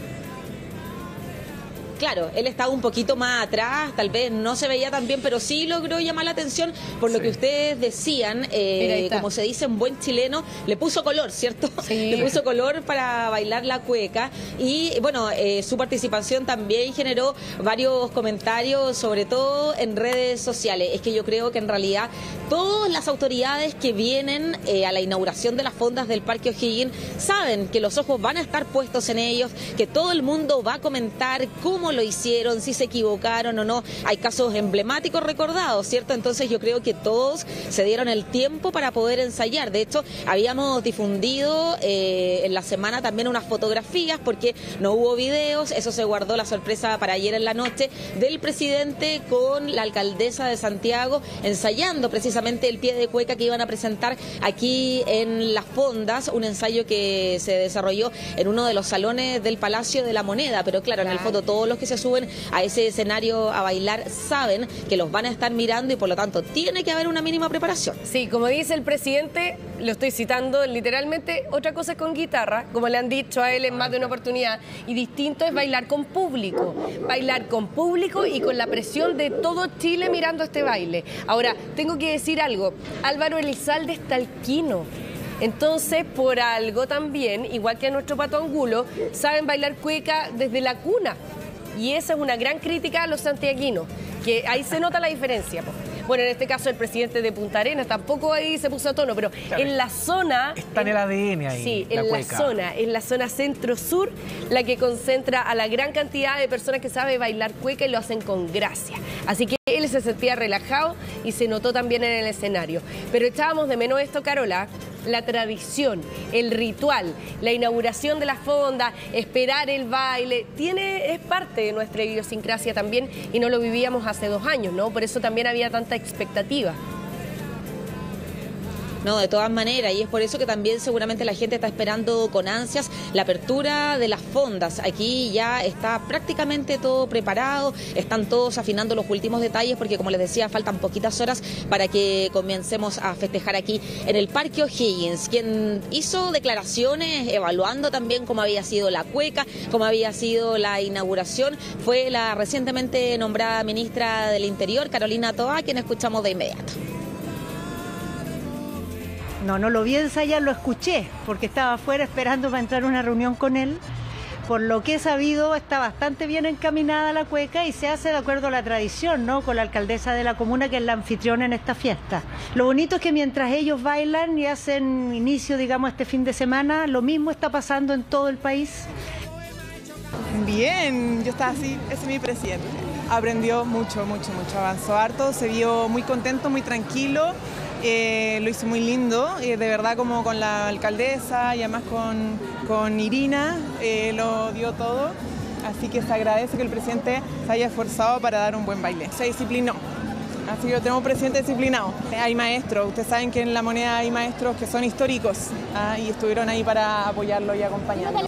Claro, él estaba un poquito más atrás, tal vez no se veía tan bien, pero sí logró llamar la atención por lo sí. que ustedes decían, eh, como se dice en buen chileno, le puso color, ¿cierto? Sí. Le puso color para bailar la cueca y bueno, eh, su participación también generó varios comentarios, sobre todo en redes sociales. Es que yo creo que en realidad todas las autoridades que vienen eh, a la inauguración de las fondas del Parque O'Higgins saben que los ojos van a estar puestos en ellos, que todo el mundo va a comentar cómo lo hicieron, si se equivocaron o no. Hay casos emblemáticos recordados, ¿cierto? Entonces yo creo que todos se dieron el tiempo para poder ensayar. De hecho, habíamos difundido eh, en la semana también unas fotografías porque no hubo videos, eso se guardó la sorpresa para ayer en la noche, del presidente con la alcaldesa de Santiago ensayando precisamente el pie de cueca que iban a presentar aquí en Las Fondas, un ensayo que se desarrolló en uno de los salones del Palacio de la Moneda, pero claro, en el fondo todos los que se suben a ese escenario a bailar saben que los van a estar mirando y por lo tanto tiene que haber una mínima preparación. Sí, como dice el presidente, lo estoy citando literalmente, otra cosa es con guitarra, como le han dicho a él en más de una oportunidad, y distinto es bailar con público, bailar con público y con la presión de todo Chile mirando este baile. Ahora, tengo que decir algo, Álvaro Elizalde es talquino. Entonces, por algo también, igual que a nuestro Pato Angulo, saben bailar cueca desde la cuna. Y esa es una gran crítica a los santiaguinos, que ahí se nota la diferencia. Bueno, en este caso el presidente de Punta Arenas tampoco ahí se puso a tono, pero claro, en la zona... Está en el A D N ahí. Sí, la en cueca. la zona, en la zona centro-sur, la que concentra a la gran cantidad de personas que saben bailar cueca y lo hacen con gracia. Así que él se sentía relajado y se notó también en el escenario. Pero echábamos de menos esto, Carola, la tradición, el ritual, la inauguración de la fonda, esperar el baile, tiene, es parte de nuestra idiosincrasia también y no lo vivíamos hace dos años, ¿no? Por eso también había tanta expectativa. No, de todas maneras, y es por eso que también seguramente la gente está esperando con ansias la apertura de las fondas. Aquí ya está prácticamente todo preparado, están todos afinando los últimos detalles porque, como les decía, faltan poquitas horas para que comencemos a festejar aquí en el Parque O'Higgins. Quien hizo declaraciones evaluando también cómo había sido la cueca, cómo había sido la inauguración, fue la recientemente nombrada ministra del Interior, Carolina Toá, quien escuchamos de inmediato. No, no lo vi ensayar, lo escuché, porque estaba afuera esperando para entrar a una reunión con él. Por lo que he sabido, está bastante bien encaminada la cueca y se hace de acuerdo a la tradición, ¿no? Con la alcaldesa de la comuna, que es la anfitriona en esta fiesta. Lo bonito es que mientras ellos bailan y hacen inicio, digamos, este fin de semana, lo mismo está pasando en todo el país. Bien, yo estaba así, ese es mi presidente. Aprendió mucho, mucho, mucho, avanzó harto, se vio muy contento, muy tranquilo. Eh, lo hizo muy lindo, eh, de verdad, como con la alcaldesa y además con, con Irina, eh, lo dio todo, así que se agradece que el presidente se haya esforzado para dar un buen baile, se disciplinó, así que tenemos un presidente disciplinado. Hay maestros, ustedes saben que en La Moneda hay maestros que son históricos, ¿ah? Y estuvieron ahí para apoyarlo y acompañarlo.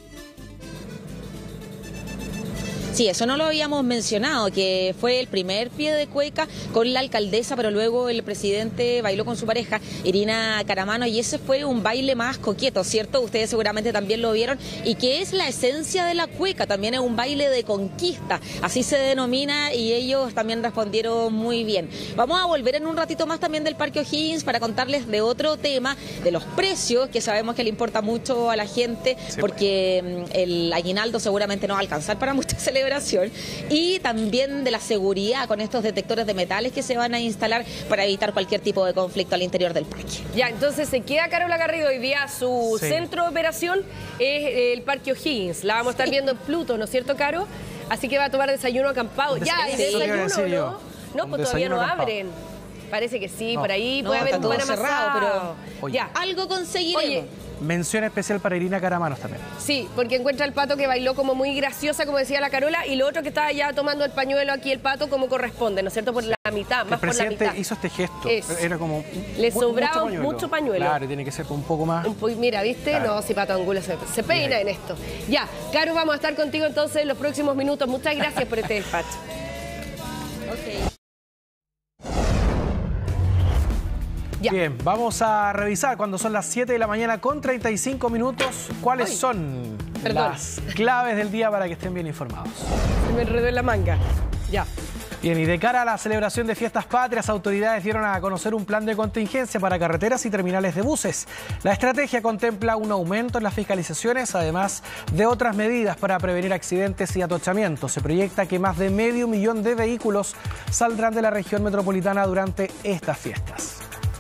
Sí, eso no lo habíamos mencionado, que fue el primer pie de cueca con la alcaldesa, pero luego el presidente bailó con su pareja, Irina Caramano, y ese fue un baile más coqueto, ¿cierto? Ustedes seguramente también lo vieron, y que es la esencia de la cueca, también es un baile de conquista, así se denomina, y ellos también respondieron muy bien. Vamos a volver en un ratito más también del Parque O'Higgins para contarles de otro tema, de los precios, que sabemos que le importa mucho a la gente, sí, porque el aguinaldo seguramente no va a alcanzar para muchas celebraciones, y también de la seguridad con estos detectores de metales que se van a instalar para evitar cualquier tipo de conflicto al interior del parque. Ya, entonces se queda Carola Garrido hoy día, su sí. centro de operación es el Parque O'Higgins. La vamos a estar viendo en Pluto, ¿no es cierto, Caro? Así que va a tomar desayuno acampado. Ya, sí, desayuno, ¿no? No, pues todavía no abren. Parece que sí, no. por ahí no, puede haber un pan amasado, pero Oye. ya, algo conseguiremos. Oye, mención especial para Irina Caramanos también. Sí, porque encuentra al Pato que bailó como muy graciosa, como decía la Carola, y lo otro que estaba ya tomando el pañuelo aquí el Pato como corresponde, ¿no es cierto? Por la mitad, más por la mitad. El presidente hizo este gesto, Eso. era como... Le sobraba mucho pañuelo. mucho pañuelo. Claro, tiene que ser un poco más... Un po mira, ¿viste? Claro. No, si Pato Angulo se, se peina en esto. Ya, Caro, vamos a estar contigo entonces en los próximos minutos. Muchas gracias por este despacho. Ok. Ya. Bien, vamos a revisar cuando son las siete de la mañana con treinta y cinco minutos cuáles Ay. son Perdón. las claves del día para que estén bien informados. Se me enredó en la manga. Ya. Bien, y de cara a la celebración de fiestas patrias, autoridades dieron a conocer un plan de contingencia para carreteras y terminales de buses. La estrategia contempla un aumento en las fiscalizaciones, además de otras medidas para prevenir accidentes y atochamientos. Se proyecta que más de medio millón de vehículos saldrán de la región metropolitana durante estas fiestas.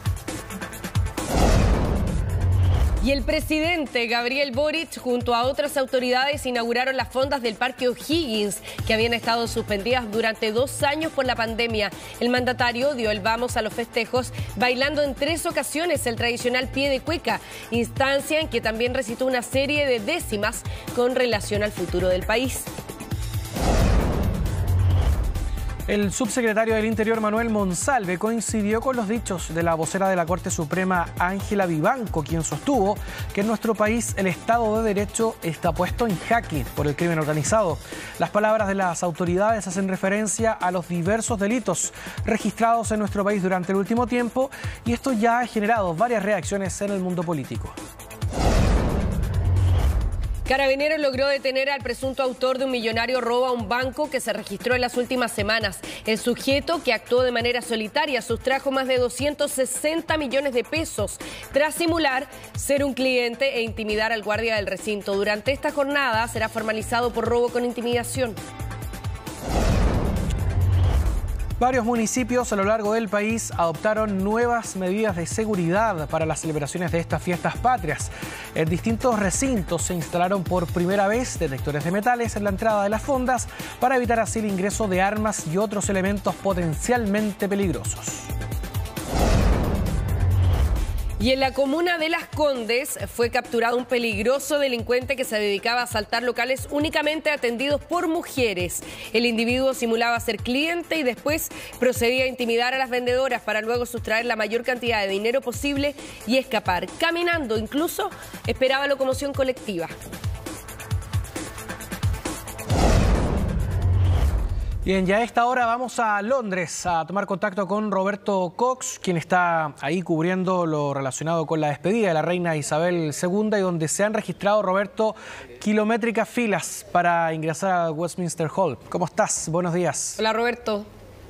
Y el presidente Gabriel Boric, junto a otras autoridades, inauguraron las fondas del Parque O'Higgins, que habían estado suspendidas durante dos años por la pandemia. El mandatario dio el vamos a los festejos, bailando en tres ocasiones el tradicional pie de cueca, instancia en que también recitó una serie de décimas con relación al futuro del país. El subsecretario del Interior, Manuel Monsalve, coincidió con los dichos de la vocera de la Corte Suprema, Ángela Vivanco, quien sostuvo que en nuestro país el Estado de Derecho está puesto en jaque por el crimen organizado. Las palabras de las autoridades hacen referencia a los diversos delitos registrados en nuestro país durante el último tiempo, y esto ya ha generado varias reacciones en el mundo político. Carabineros logró detener al presunto autor de un millonario robo a un banco que se registró en las últimas semanas. El sujeto, que actuó de manera solitaria, sustrajo más de doscientos sesenta millones de pesos tras simular ser un cliente e intimidar al guardia del recinto. Durante esta jornada será formalizado por robo con intimidación. Varios municipios a lo largo del país adoptaron nuevas medidas de seguridad para las celebraciones de estas fiestas patrias. En distintos recintos se instalaron por primera vez detectores de metales en la entrada de las fondas para evitar así el ingreso de armas y otros elementos potencialmente peligrosos. Y en la comuna de Las Condes fue capturado un peligroso delincuente que se dedicaba a asaltar locales únicamente atendidos por mujeres. El individuo simulaba ser cliente y después procedía a intimidar a las vendedoras para luego sustraer la mayor cantidad de dinero posible y escapar. Caminando, incluso esperaba locomoción colectiva. Bien, ya a esta hora vamos a Londres a tomar contacto con Roberto Cox, quien está ahí cubriendo lo relacionado con la despedida de la reina Isabel segunda, y donde se han registrado, Roberto, kilométricas filas para ingresar a Westminster Hall. ¿Cómo estás? Buenos días. Hola, Roberto.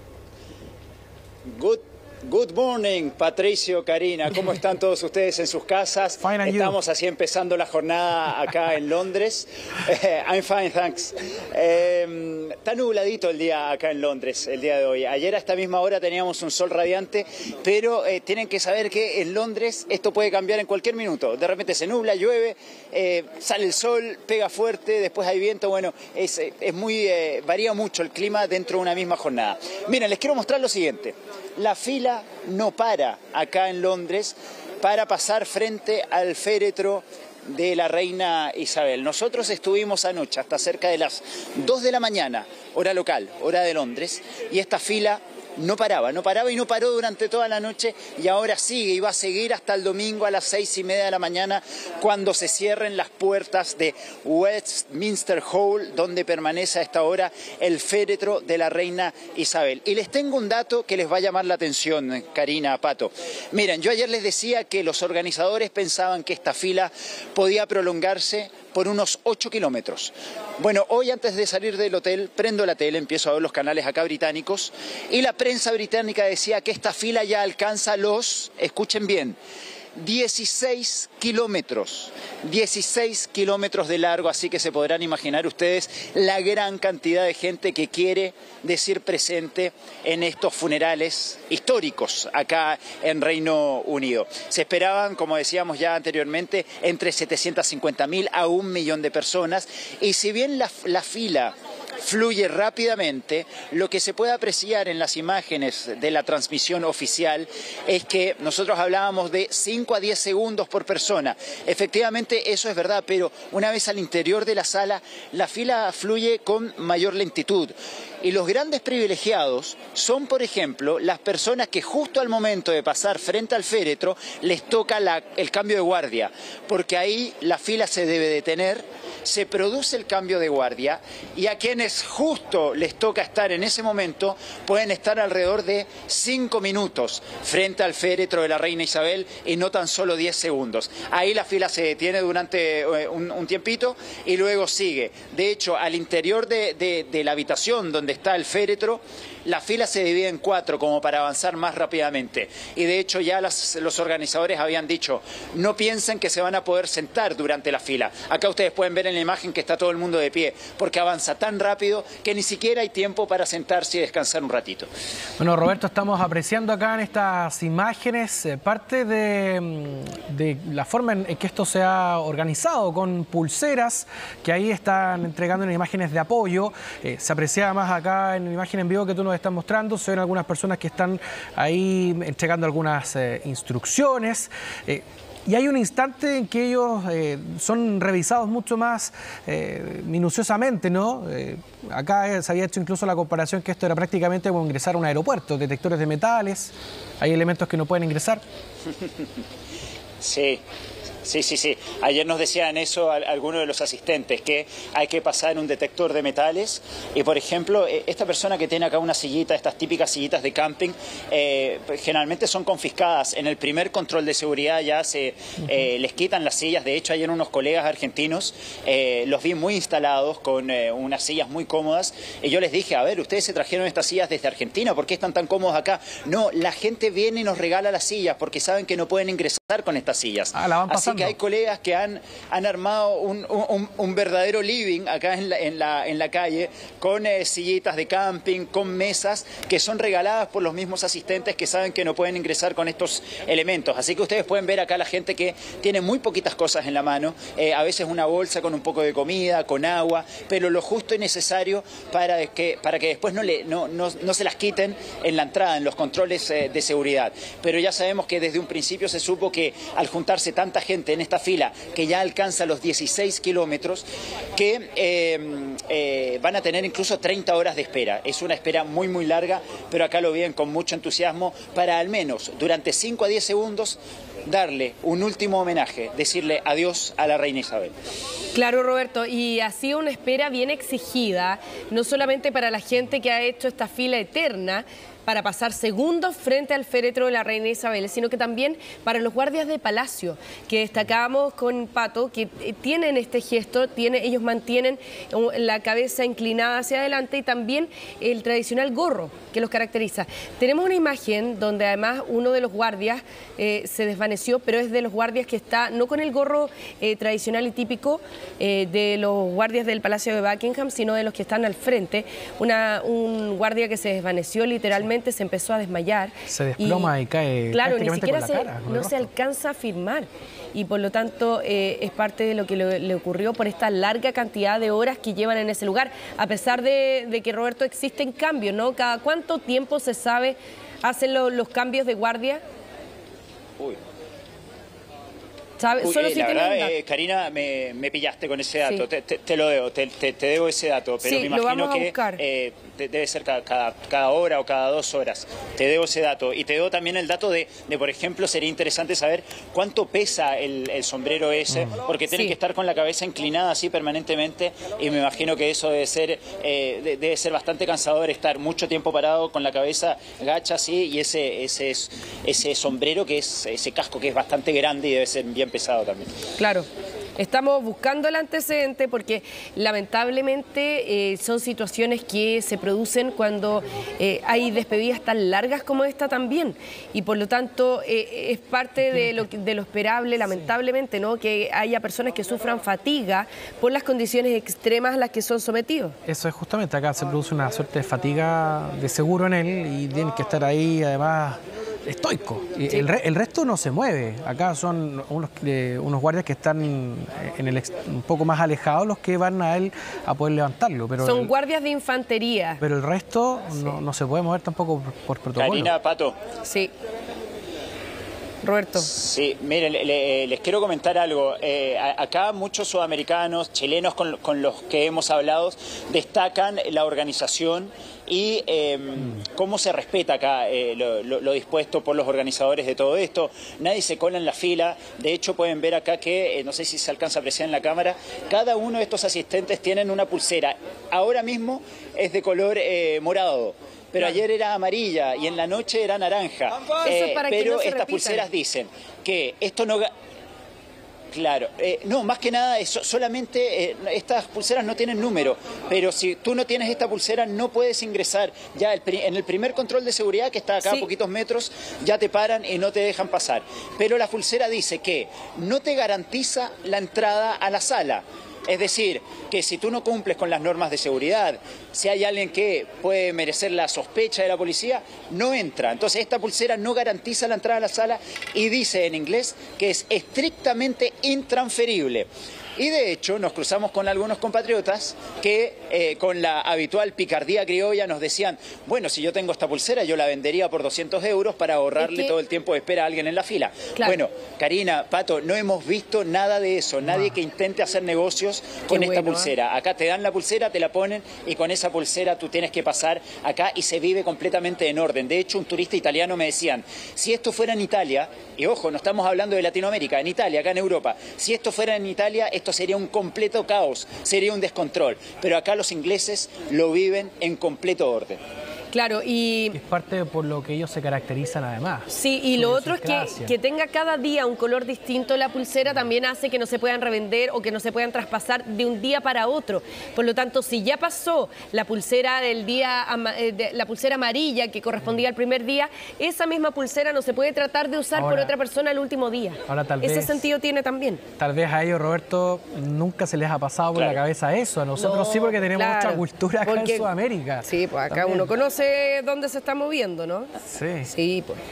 Good. Good morning, Patricio, Karina. ¿Cómo están todos ustedes en sus casas? Fine, and Estamos you? así empezando la jornada acá en Londres. Eh, I'm fine, thanks. Eh, está nubladito el día acá en Londres, el día de hoy. Ayer a esta misma hora teníamos un sol radiante, pero eh, tienen que saber que en Londres esto puede cambiar en cualquier minuto. De repente se nubla, llueve, eh, sale el sol, pega fuerte, después hay viento. Bueno, es, es muy, eh, varía mucho el clima dentro de una misma jornada. Miren, les quiero mostrar lo siguiente. La fila no para acá en Londres para pasar frente al féretro de la reina Isabel. Nosotros estuvimos anoche hasta cerca de las dos de la mañana, hora local, hora de Londres, y esta fila no paraba, no paraba y no paró durante toda la noche, y ahora sigue y va a seguir hasta el domingo a las seis y media de la mañana, cuando se cierren las puertas de Westminster Hall, donde permanece a esta hora el féretro de la reina Isabel. Y les tengo un dato que les va a llamar la atención, Karina, Pato. Miren, yo ayer les decía que los organizadores pensaban que esta fila podía prolongarse por unos ocho kilómetros. Bueno, hoy antes de salir del hotel, prendo la tele, empiezo a ver los canales acá británicos, y la prensa británica decía que esta fila ya alcanza los, escuchen bien, dieciséis kilómetros, dieciséis kilómetros de largo, así que se podrán imaginar ustedes la gran cantidad de gente que quiere decir presente en estos funerales históricos acá en Reino Unido. Se esperaban, como decíamos ya anteriormente, entre setecientas cincuenta mil a un millón de personas, y si bien la, la fila fluye rápidamente. Lo que se puede apreciar en las imágenes de la transmisión oficial es que nosotros hablábamos de cinco a diez segundos por persona. Efectivamente, eso es verdad, pero una vez al interior de la sala, la fila fluye con mayor lentitud. Y los grandes privilegiados son, por ejemplo, las personas que justo al momento de pasar frente al féretro les toca la, el cambio de guardia, porque ahí la fila se debe detener, se produce el cambio de guardia y a quienes justo les toca estar en ese momento pueden estar alrededor de cinco minutos frente al féretro de la reina Isabel y no tan solo diez segundos. Ahí la fila se detiene durante un, un tiempito y luego sigue. De hecho, al interior de, de, de la habitación donde está el féretro, la fila se divide en cuatro como para avanzar más rápidamente. Y de hecho ya las, los organizadores habían dicho, no piensen que se van a poder sentar durante la fila. Acá ustedes pueden ver en la imagen que está todo el mundo de pie, porque avanza tan rápido que ni siquiera hay tiempo para sentarse y descansar un ratito. Bueno, Roberto, estamos apreciando acá en estas imágenes eh, parte de, de la forma en que esto se ha organizado, con pulseras que ahí están entregando en imágenes de apoyo. Eh, se aprecia más acá en la imagen en vivo que tú nos están mostrando, se ven algunas personas que están ahí entregando algunas eh, instrucciones. Eh, Y hay un instante en que ellos eh, son revisados mucho más eh, minuciosamente, ¿no? Eh, acá eh, se había hecho incluso la comparación que esto era prácticamente como ingresar a un aeropuerto, detectores de metales, hay elementos que no pueden ingresar. Sí. Sí, sí, sí. Ayer nos decían eso algunos de los asistentes, que hay que pasar un detector de metales. Y, por ejemplo, esta persona que tiene acá una sillita, estas típicas sillitas de camping, eh, generalmente son confiscadas. En el primer control de seguridad ya se eh, les quitan las sillas. De hecho, ayer unos colegas argentinos eh, los vi muy instalados con eh, unas sillas muy cómodas. Y yo les dije, a ver, ustedes se trajeron estas sillas desde Argentina, ¿por qué están tan cómodos acá? No, la gente viene y nos regala las sillas porque saben que no pueden ingresar con estas sillas. Ah, la van pasando. Así que hay colegas que han, han armado un, un, un verdadero living acá en la, en la, en la calle, con eh, sillitas de camping, con mesas que son regaladas por los mismos asistentes que saben que no pueden ingresar con estos elementos. Así que ustedes pueden ver acá la gente que tiene muy poquitas cosas en la mano, eh, a veces una bolsa con un poco de comida, con agua, pero lo justo y necesario para que, para que después no, le, no, no, no se las quiten en la entrada, en los controles eh, de seguridad. Pero ya sabemos que desde un principio se supo que al juntarse tanta gente en esta fila, que ya alcanza los dieciséis kilómetros, que eh, eh, van a tener incluso treinta horas de espera. Es una espera muy muy larga, pero acá lo viven con mucho entusiasmo para al menos durante cinco a diez segundos darle un último homenaje, decirle adiós a la reina Isabel. Claro, Roberto, y ha sido una espera bien exigida, no solamente para la gente que ha hecho esta fila eterna para pasar segundos frente al féretro de la reina Isabel, sino que también para los guardias de palacio, que destacamos con Pato, que tienen este gesto, tiene, ellos mantienen la cabeza inclinada hacia adelante y también el tradicional gorro que los caracteriza. Tenemos una imagen donde además uno de los guardias eh, se desvaneció, pero es de los guardias que está, no con el gorro eh, tradicional y típico eh, de los guardias del Palacio de Buckingham, sino de los que están al frente. Una, un guardia que se desvaneció literalmente, se empezó a desmayar. Se desploma y, y cae. Claro, ni siquiera con se, la cara, con no se alcanza a firmar. Y por lo tanto eh, es parte de lo que le, le ocurrió por esta larga cantidad de horas que llevan en ese lugar. A pesar de, de que, Roberto, existen cambios, ¿no? ¿Cada cuánto tiempo se sabe hacen lo, los cambios de guardia? Uy. ¿Sabe? Uy, Solo eh, si la tienen verdad, eh, Karina, me, me pillaste con ese dato, sí. te, te, te lo debo, te, te, te debo ese dato, pero sí, me imagino que eh, te, debe ser cada, cada, cada hora o cada dos horas, te debo ese dato. Y te debo también el dato de, de por ejemplo, sería interesante saber cuánto pesa el, el sombrero ese, porque tienen sí. que estar con la cabeza inclinada así permanentemente, y me imagino que eso debe ser, eh, de, debe ser bastante cansador, estar mucho tiempo parado con la cabeza gacha así, y ese, ese, ese sombrero, que es ese casco que es bastante grande y debe ser bien pesado también. Claro. Estamos buscando el antecedente porque lamentablemente eh, son situaciones que se producen cuando eh, hay despedidas tan largas como esta también, y por lo tanto eh, es parte de lo, de lo esperable, lamentablemente, ¿no? Que haya personas que sufran fatiga por las condiciones extremas a las que son sometidos. Eso es justamente, acá se produce una suerte de fatiga de seguro en él y tiene que estar ahí además estoico. Sí. El, re, el resto no se mueve. Acá son unos, eh, unos guardias que están en el ex, un poco más alejados los que van a él a poder levantarlo. Pero son el, guardias de infantería. Pero el resto sí. no, no se puede mover tampoco por, por protocolo. Karina, Pato. Sí. Roberto. Sí, miren, le, le, les quiero comentar algo. Eh, acá muchos sudamericanos, chilenos con, con los que hemos hablado, destacan la organización y eh, cómo se respeta acá eh, lo, lo, lo dispuesto por los organizadores de todo esto. Nadie se cola en la fila. De hecho, pueden ver acá que, eh, no sé si se alcanza a apreciar en la cámara, cada uno de estos asistentes tienen una pulsera. Ahora mismo es de color eh, morado. Pero claro. ayer era amarilla y en la noche era naranja. Eh, pero no estas repitan. Pulseras dicen que esto no... Claro, eh, no, más que nada, es solamente eh, estas pulseras no tienen número, pero si tú no tienes esta pulsera no puedes ingresar. Ya el, en el primer control de seguridad, que está acá sí. a poquitos metros, ya te paran y no te dejan pasar. Pero la pulsera dice que no te garantiza la entrada a la sala. Es decir, que si tú no cumples con las normas de seguridad, si hay alguien que puede merecer la sospecha de la policía, no entra. Entonces esta pulsera no garantiza la entrada a la sala y dice en inglés que es estrictamente intransferible. Y de hecho nos cruzamos con algunos compatriotas que eh, con la habitual picardía criolla nos decían, bueno, si yo tengo esta pulsera yo la vendería por doscientos euros para ahorrarle es que... todo el tiempo de espera a alguien en la fila. Claro. Bueno, Karina, Pato, no hemos visto nada de eso, nadie no. que intente hacer negocios con Qué esta bueno, pulsera. ¿eh? Acá te dan la pulsera, te la ponen y con esa pulsera tú tienes que pasar acá y se vive completamente en orden. De hecho, un turista italiano me decían, si esto fuera en Italia, y ojo, no estamos hablando de Latinoamérica, en Italia, acá en Europa, si esto fuera en Italia, esto sería un completo caos, sería un descontrol. Pero acá los ingleses lo viven en completo orden. Claro, y... Es parte por lo que ellos se caracterizan además. Sí, y lo otro es que, que tenga cada día un color distinto la pulsera también hace que no se puedan revender o que no se puedan traspasar de un día para otro. Por lo tanto, si ya pasó la pulsera del día, la pulsera amarilla que correspondía al primer día, esa misma pulsera no se puede tratar de usar ahora, por otra persona el último día. Ahora, tal Ese vez, sentido tiene también. Tal vez a ellos, Roberto, nunca se les ha pasado por claro. la cabeza eso. A nosotros no, sí, porque tenemos claro, otra cultura acá porque, en Sudamérica. Sí, pues acá también. Uno conoce dónde se está moviendo, ¿no? Sí. Sí, pues.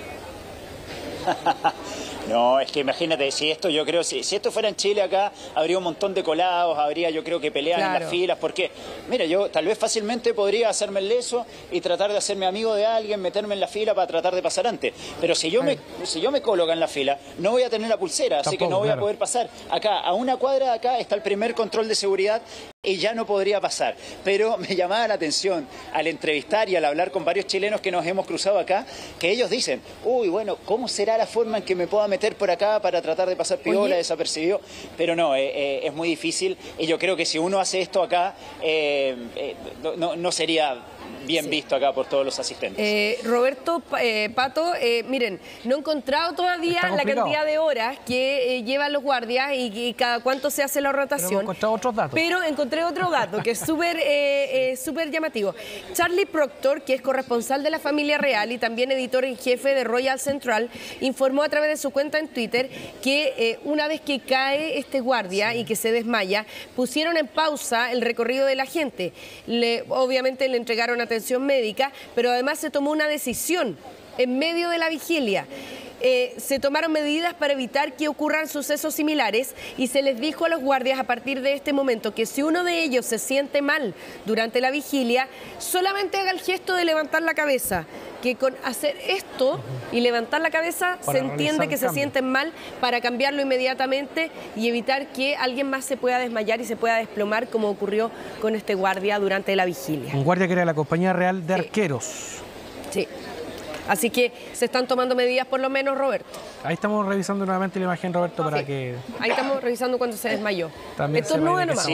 No, es que imagínate, si esto yo creo, si, si esto fuera en Chile acá, habría un montón de colados, habría yo creo que peleas claro. en las filas, porque, mira, yo tal vez fácilmente podría hacerme el leso y tratar de hacerme amigo de alguien, meterme en la fila para tratar de pasar antes, pero si yo, me, si yo me coloco en la fila, no voy a tener la pulsera, así Tampoco, que no voy claro. a poder pasar. Acá, a una cuadra de acá, está el primer control de seguridad y ya no podría pasar, pero me llamaba la atención al entrevistar y al hablar con varios chilenos que nos hemos cruzado acá, que ellos dicen, uy, bueno, ¿cómo será la forma en que me pueda meter por acá para tratar de pasar piola, desapercibido? Pero no, eh, eh, es muy difícil y yo creo que si uno hace esto acá, eh, eh, no, no sería bien sí. visto acá por todos los asistentes. Eh, Roberto, eh, Pato, eh, miren, no he encontrado todavía la cantidad de horas que eh, llevan los guardias y, y cada cuánto se hace la rotación. Pero he encontrado otros datos. Pero encontré otro dato que es súper eh, eh, súper llamativo. Charlie Proctor, que es corresponsal de la familia real y también editor en jefe de Royal Central, informó a través de su cuenta en Twitter que eh, una vez que cae este guardia y que se desmaya, pusieron en pausa el recorrido de la gente. Le, obviamente le entregaron atención médica, pero además se tomó una decisión en medio de la vigilia. Eh, se tomaron medidas para evitar que ocurran sucesos similares y se les dijo a los guardias a partir de este momento que si uno de ellos se siente mal durante la vigilia, solamente haga el gesto de levantar la cabeza, que con hacer esto y levantar la cabeza para se entiende que se sienten mal, para cambiarlo inmediatamente y evitar que alguien más se pueda desmayar y se pueda desplomar como ocurrió con este guardia durante la vigilia. Un guardia que era de la Compañía Real de sí. Arqueros. Sí. Así que se están tomando medidas por lo menos, Roberto. Ahí estamos revisando nuevamente la imagen, Roberto, para sí. que... Ahí estamos revisando cuando se desmayó. También Esto se no es sí.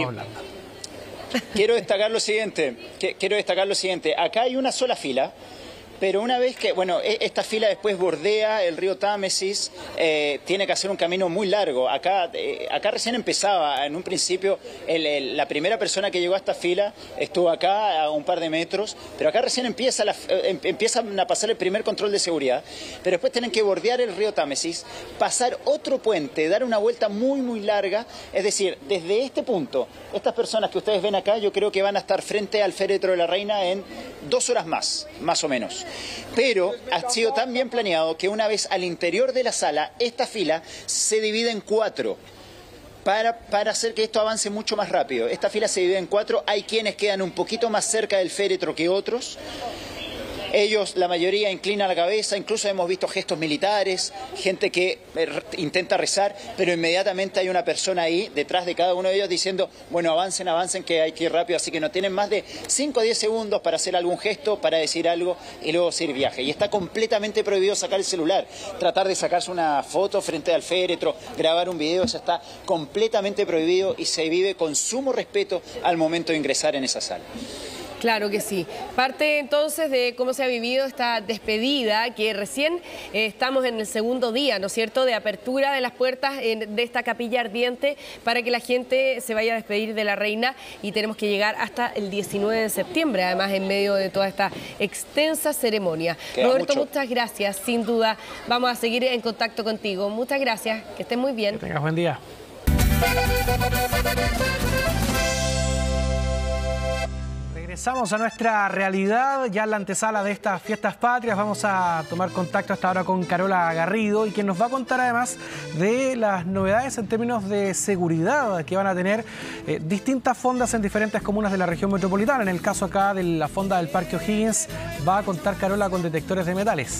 Quiero destacar lo siguiente, quiero destacar lo siguiente. Acá hay una sola fila, pero una vez que, bueno, esta fila después bordea el río Támesis, eh, tiene que hacer un camino muy largo. Acá, eh, acá recién empezaba, en un principio, el, el, la primera persona que llegó a esta fila estuvo acá a un par de metros, pero acá recién empieza la, eh, empiezan a pasar el primer control de seguridad, pero después tienen que bordear el río Támesis, pasar otro puente, dar una vuelta muy, muy larga, es decir, desde este punto, estas personas que ustedes ven acá, yo creo que van a estar frente al féretro de la reina en dos horas más, más o menos. Pero ha sido tan bien planeado que una vez al interior de la sala, esta fila se divide en cuatro. Para, para hacer que esto avance mucho más rápido. Esta fila se divide en cuatro, hay quienes quedan un poquito más cerca del féretro que otros. Ellos, la mayoría, inclinan la cabeza, incluso hemos visto gestos militares, gente que intenta rezar, pero inmediatamente hay una persona ahí, detrás de cada uno de ellos, diciendo, bueno, avancen, avancen, que hay que ir rápido, así que no tienen más de cinco o diez segundos para hacer algún gesto, para decir algo y luego seguir viaje. Y está completamente prohibido sacar el celular, tratar de sacarse una foto frente al féretro, grabar un video, eso está completamente prohibido y se vive con sumo respeto al momento de ingresar en esa sala. Claro que sí. Parte entonces de cómo se ha vivido esta despedida, que recién eh, estamos en el segundo día, ¿no es cierto?, de apertura de las puertas en, de esta capilla ardiente para que la gente se vaya a despedir de la reina, y tenemos que llegar hasta el diecinueve de septiembre, además en medio de toda esta extensa ceremonia. Queda Roberto, mucho. muchas gracias, sin duda vamos a seguir en contacto contigo. Muchas gracias, que estés muy bien. Que tengas buen día. Regresamos a nuestra realidad, ya en la antesala de estas fiestas patrias. Vamos a tomar contacto hasta ahora con Carola Garrido, y quien nos va a contar además de las novedades en términos de seguridad que van a tener eh, distintas fondas en diferentes comunas de la región metropolitana. En el caso acá de la fonda del Parque O'Higgins, va a contar Carola con detectores de metales.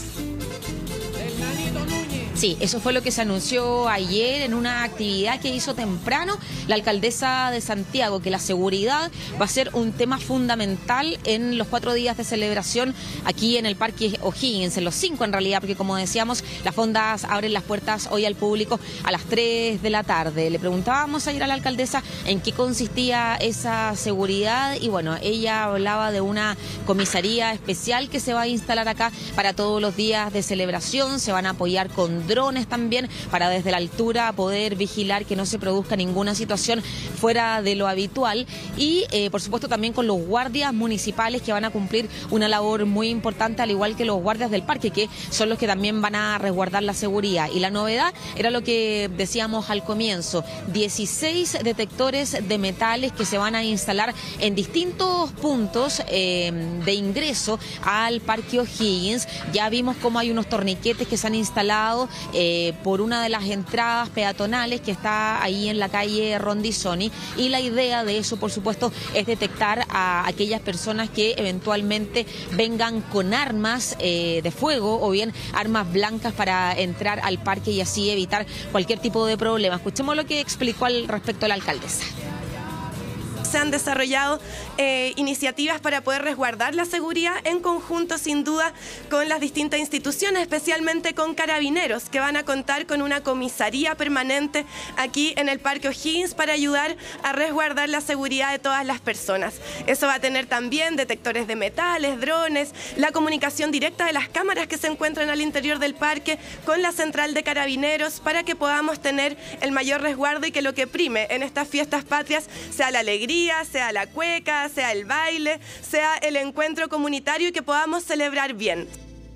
Sí, eso fue lo que se anunció ayer en una actividad que hizo temprano la alcaldesa de Santiago, que la seguridad va a ser un tema fundamental en los cuatro días de celebración aquí en el Parque O'Higgins, en los cinco en realidad, porque como decíamos, las fondas abren las puertas hoy al público a las tres de la tarde. Le preguntábamos ayer a la alcaldesa en qué consistía esa seguridad y bueno, ella hablaba de una comisaría especial que se va a instalar acá para todos los días de celebración. Se van a apoyar con drones también para desde la altura poder vigilar que no se produzca ninguna situación fuera de lo habitual, y eh, por supuesto también con los guardias municipales, que van a cumplir una labor muy importante, al igual que los guardias del parque, que son los que también van a resguardar la seguridad. Y la novedad era lo que decíamos al comienzo, dieciséis detectores de metales que se van a instalar en distintos puntos eh, de ingreso al Parque O'Higgins. Ya vimos cómo hay unos torniquetes que se han instalado Eh, por una de las entradas peatonales que está ahí en la calle Rondizoni, y la idea de eso, por supuesto, es detectar a aquellas personas que eventualmente vengan con armas eh, de fuego o bien armas blancas para entrar al parque y así evitar cualquier tipo de problema. Escuchemos lo que explicó al respecto la alcaldesa. Se han desarrollado eh, iniciativas para poder resguardar la seguridad en conjunto, sin duda, con las distintas instituciones, especialmente con Carabineros, que van a contar con una comisaría permanente aquí en el Parque O'Higgins para ayudar a resguardar la seguridad de todas las personas. Eso va a tener también detectores de metales, drones, la comunicación directa de las cámaras que se encuentran al interior del parque con la central de Carabineros, para que podamos tener el mayor resguardo y que lo que prime en estas fiestas patrias sea la alegría, sea la cueca, sea el baile, sea el encuentro comunitario, y que podamos celebrar bien.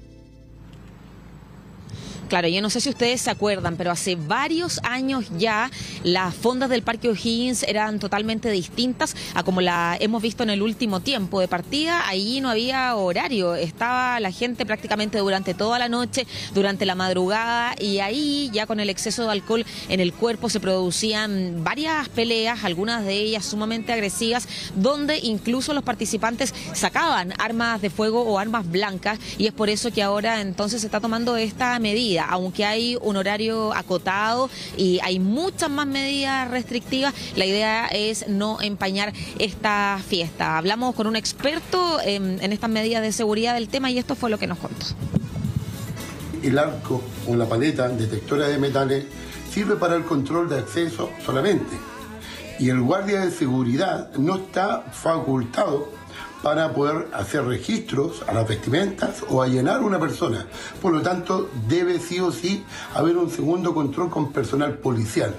Claro, yo no sé si ustedes se acuerdan, pero hace varios años ya las fondas del Parque O'Higgins eran totalmente distintas a como la hemos visto en el último tiempo. De partida, ahí no había horario, estaba la gente prácticamente durante toda la noche, durante la madrugada, y ahí ya con el exceso de alcohol en el cuerpo se producían varias peleas, algunas de ellas sumamente agresivas, donde incluso los participantes sacaban armas de fuego o armas blancas, y es por eso que ahora entonces se está tomando esta medida. Aunque hay un horario acotado y hay muchas más medidas restrictivas, la idea es no empañar esta fiesta. Hablamos con un experto en, en estas medidas de seguridad del tema, y esto fue lo que nos contó. El arco o la paleta detectora de metales sirve para el control de acceso solamente, y el guardia de seguridad no está facultado para poder hacer registros a las vestimentas o allanar a una persona. Por lo tanto, debe sí o sí haber un segundo control con personal policial.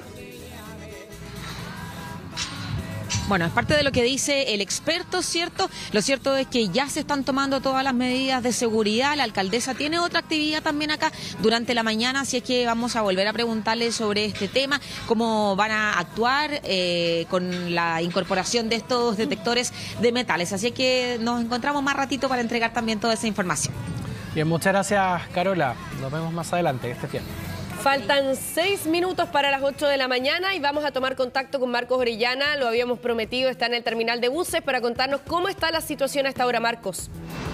Bueno, es parte de lo que dice el experto, ¿cierto? Lo cierto es que ya se están tomando todas las medidas de seguridad. La alcaldesa tiene otra actividad también acá durante la mañana, así es que vamos a volver a preguntarle sobre este tema, cómo van a actuar eh, con la incorporación de estos detectores de metales. Así es que nos encontramos más ratito para entregar también toda esa información. Bien, muchas gracias, Carola. Nos vemos más adelante. Que estés bien. Faltan seis minutos para las ocho de la mañana y vamos a tomar contacto con Marcos Orellana. Lo habíamos prometido, está en el terminal de buses para contarnos cómo está la situación a esta hora, Marcos.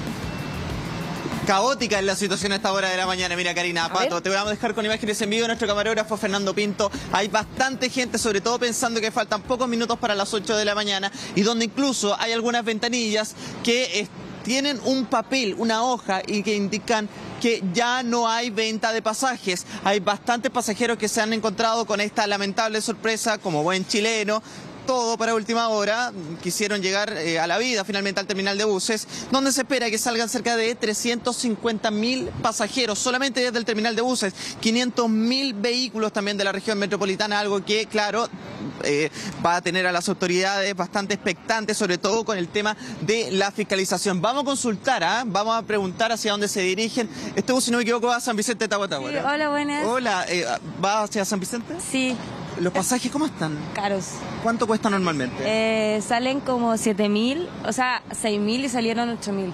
Caótica es la situación a esta hora de la mañana. Mira, Karina, Pato, te vamos a dejar con imágenes en vivo de nuestro camarógrafo Fernando Pinto. Hay bastante gente, sobre todo pensando que faltan pocos minutos para las ocho de la mañana y donde incluso hay algunas ventanillas que eh, tienen un papel, una hoja y que indican que ya no hay venta de pasajes. Hay bastantes pasajeros que se han encontrado con esta lamentable sorpresa como buen chileno. Todo para última hora, quisieron llegar eh, a la vida finalmente al terminal de buses, donde se espera que salgan cerca de trescientos cincuenta mil pasajeros, solamente desde el terminal de buses, quinientos mil vehículos también de la región metropolitana, algo que, claro, eh, va a tener a las autoridades bastante expectantes, sobre todo con el tema de la fiscalización. Vamos a consultar, ¿eh? Vamos a preguntar hacia dónde se dirigen. Este, si no me equivoco, va a San Vicente de Tahuatahua. Sí, hola, buenas. Hola, eh, ¿va hacia San Vicente? Sí. ¿Los pasajes cómo están? Caros. ¿Cuánto cuesta normalmente? Eh, salen como siete mil, o sea, seis mil y salieron ocho mil.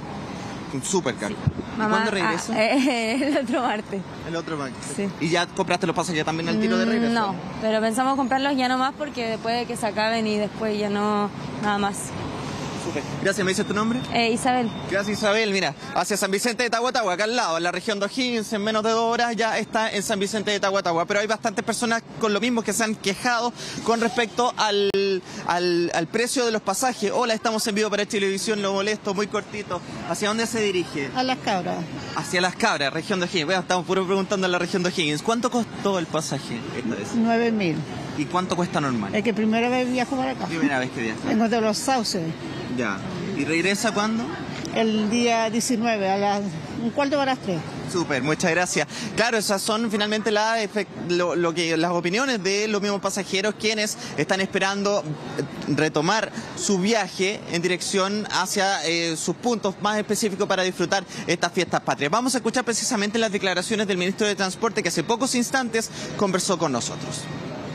Súper caro. Sí. ¿Y Mamá, cuándo regreso? Ah, eh, el otro martes. El otro martes. Sí. ¿Y ya compraste los pasajes también al tiro de regreso? No, pero pensamos comprarlos ya nomás porque después de que se acaben y después ya no, nada más. Súper. Gracias, ¿me dices tu nombre? Eh, Isabel. Gracias, Isabel. Mira, hacia San Vicente de Tahuatahua, acá al lado, en la región de O'Higgins, en menos de dos horas ya está en San Vicente de Tahuatahua. Pero hay bastantes personas con lo mismo que se han quejado con respecto al, al, al precio de los pasajes. Hola, estamos en vivo para Chilevisión, lo molesto, muy cortito. ¿Hacia dónde se dirige? A Las Cabras. Hacia Las Cabras, región de O'Higgins. Bueno, estamos puro preguntando en la región de O'Higgins. ¿Cuánto costó el pasaje esta vez? nueve mil. ¿Y cuánto cuesta normal? Es que primera vez viajo para acá. Primera vez que viajo. Vengo de Los Sauces. Ya. ¿Y regresa cuándo? El día diecinueve, a las un cuarto para las tres. Súper, muchas gracias. Claro, esas son finalmente la, lo, lo que, las opiniones de los mismos pasajeros quienes están esperando retomar su viaje en dirección hacia eh, sus puntos más específicos para disfrutar estas fiestas patrias. Vamos a escuchar precisamente las declaraciones del ministro de Transporte que hace pocos instantes conversó con nosotros.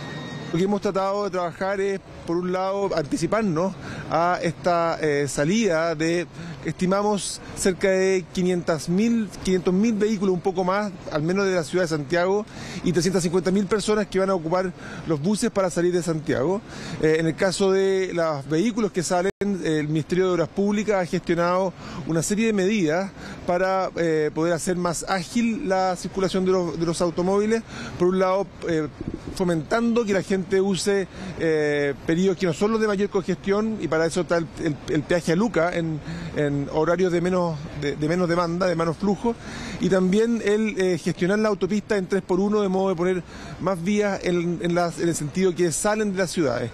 Lo que hemos tratado de trabajar es, por un lado, anticiparnos a esta eh, salida de, estimamos, cerca de quinientos mil vehículos, un poco más, al menos de la ciudad de Santiago, y trescientas cincuenta mil personas que van a ocupar los buses para salir de Santiago. Eh, en el caso de los vehículos que salen, el Ministerio de Obras Públicas ha gestionado una serie de medidas para eh, poder hacer más ágil la circulación de los, de los automóviles. Por un lado, eh, fomentando que la gente use eh, periodos que no son los de mayor congestión, y para eso está el, el, el peaje a Luca en, en horarios de menos, de, de menos demanda, de menos flujo, y también el eh, gestionar la autopista en tres por uno de modo de poner más vías en, en, las, en el sentido que salen de las ciudades.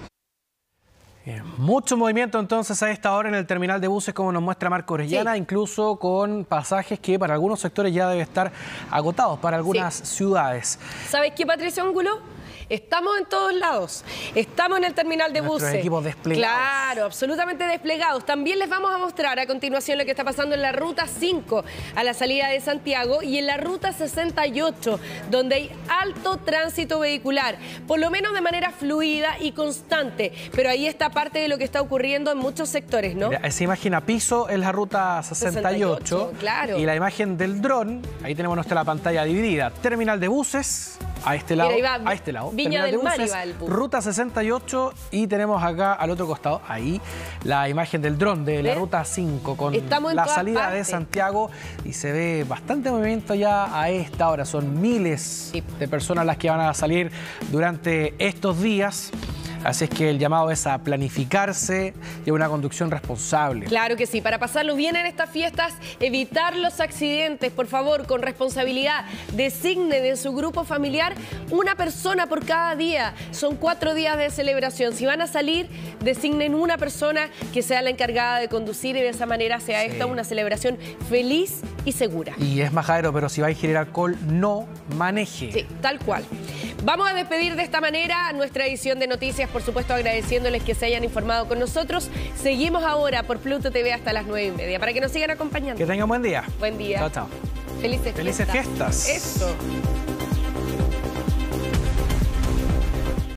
Bien, mucho movimiento entonces a esta hora en el terminal de buses, como nos muestra Marco Orellana, sí. Incluso con pasajes que para algunos sectores ya deben estar agotados, para algunas sí. ciudades. ¿Sabes qué, Patricia Ángulo? Estamos en todos lados, estamos en el terminal de Nuestros buses. Equipos desplegados. Claro, absolutamente desplegados. También les vamos a mostrar a continuación lo que está pasando en la ruta cinco a la salida de Santiago y en la ruta sesenta y ocho, donde hay alto tránsito vehicular, por lo menos de manera fluida y constante. Pero ahí está parte de lo que está ocurriendo en muchos sectores, ¿no? Mira, esa imagen a piso es la ruta sesenta y ocho, sesenta y ocho, claro. Y la imagen del dron, ahí tenemos nuestra pantalla dividida. Terminal de buses, a este lado, Mira, va, a este lado. Viña del Mar, buses, iba el bus. Ruta sesenta y ocho, y tenemos acá al otro costado, ahí, la imagen del dron de la ¿ves? Ruta cinco con la salida partes. de Santiago, y se ve bastante movimiento ya a esta hora. Son miles sí. de personas las que van a salir durante estos días. Así es que el llamado es a planificarse y a una conducción responsable. Claro que sí, para pasarlo bien en estas fiestas, evitar los accidentes, por favor, con responsabilidad. Designe de su grupo familiar una persona por cada día. Son cuatro días de celebración. Si van a salir, designen una persona que sea la encargada de conducir y de esa manera sea sí. esta una celebración feliz y segura. Y es majadero, pero si va a ingerir alcohol, no maneje. Sí, tal cual. Vamos a despedir de esta manera nuestra edición de noticias, por supuesto agradeciéndoles que se hayan informado con nosotros. Seguimos ahora por Pluto T V hasta las nueve y media, para que nos sigan acompañando. Que tengan buen día. Buen día. Chao, chao. Felices, Felices fiestas. fiestas. Eso.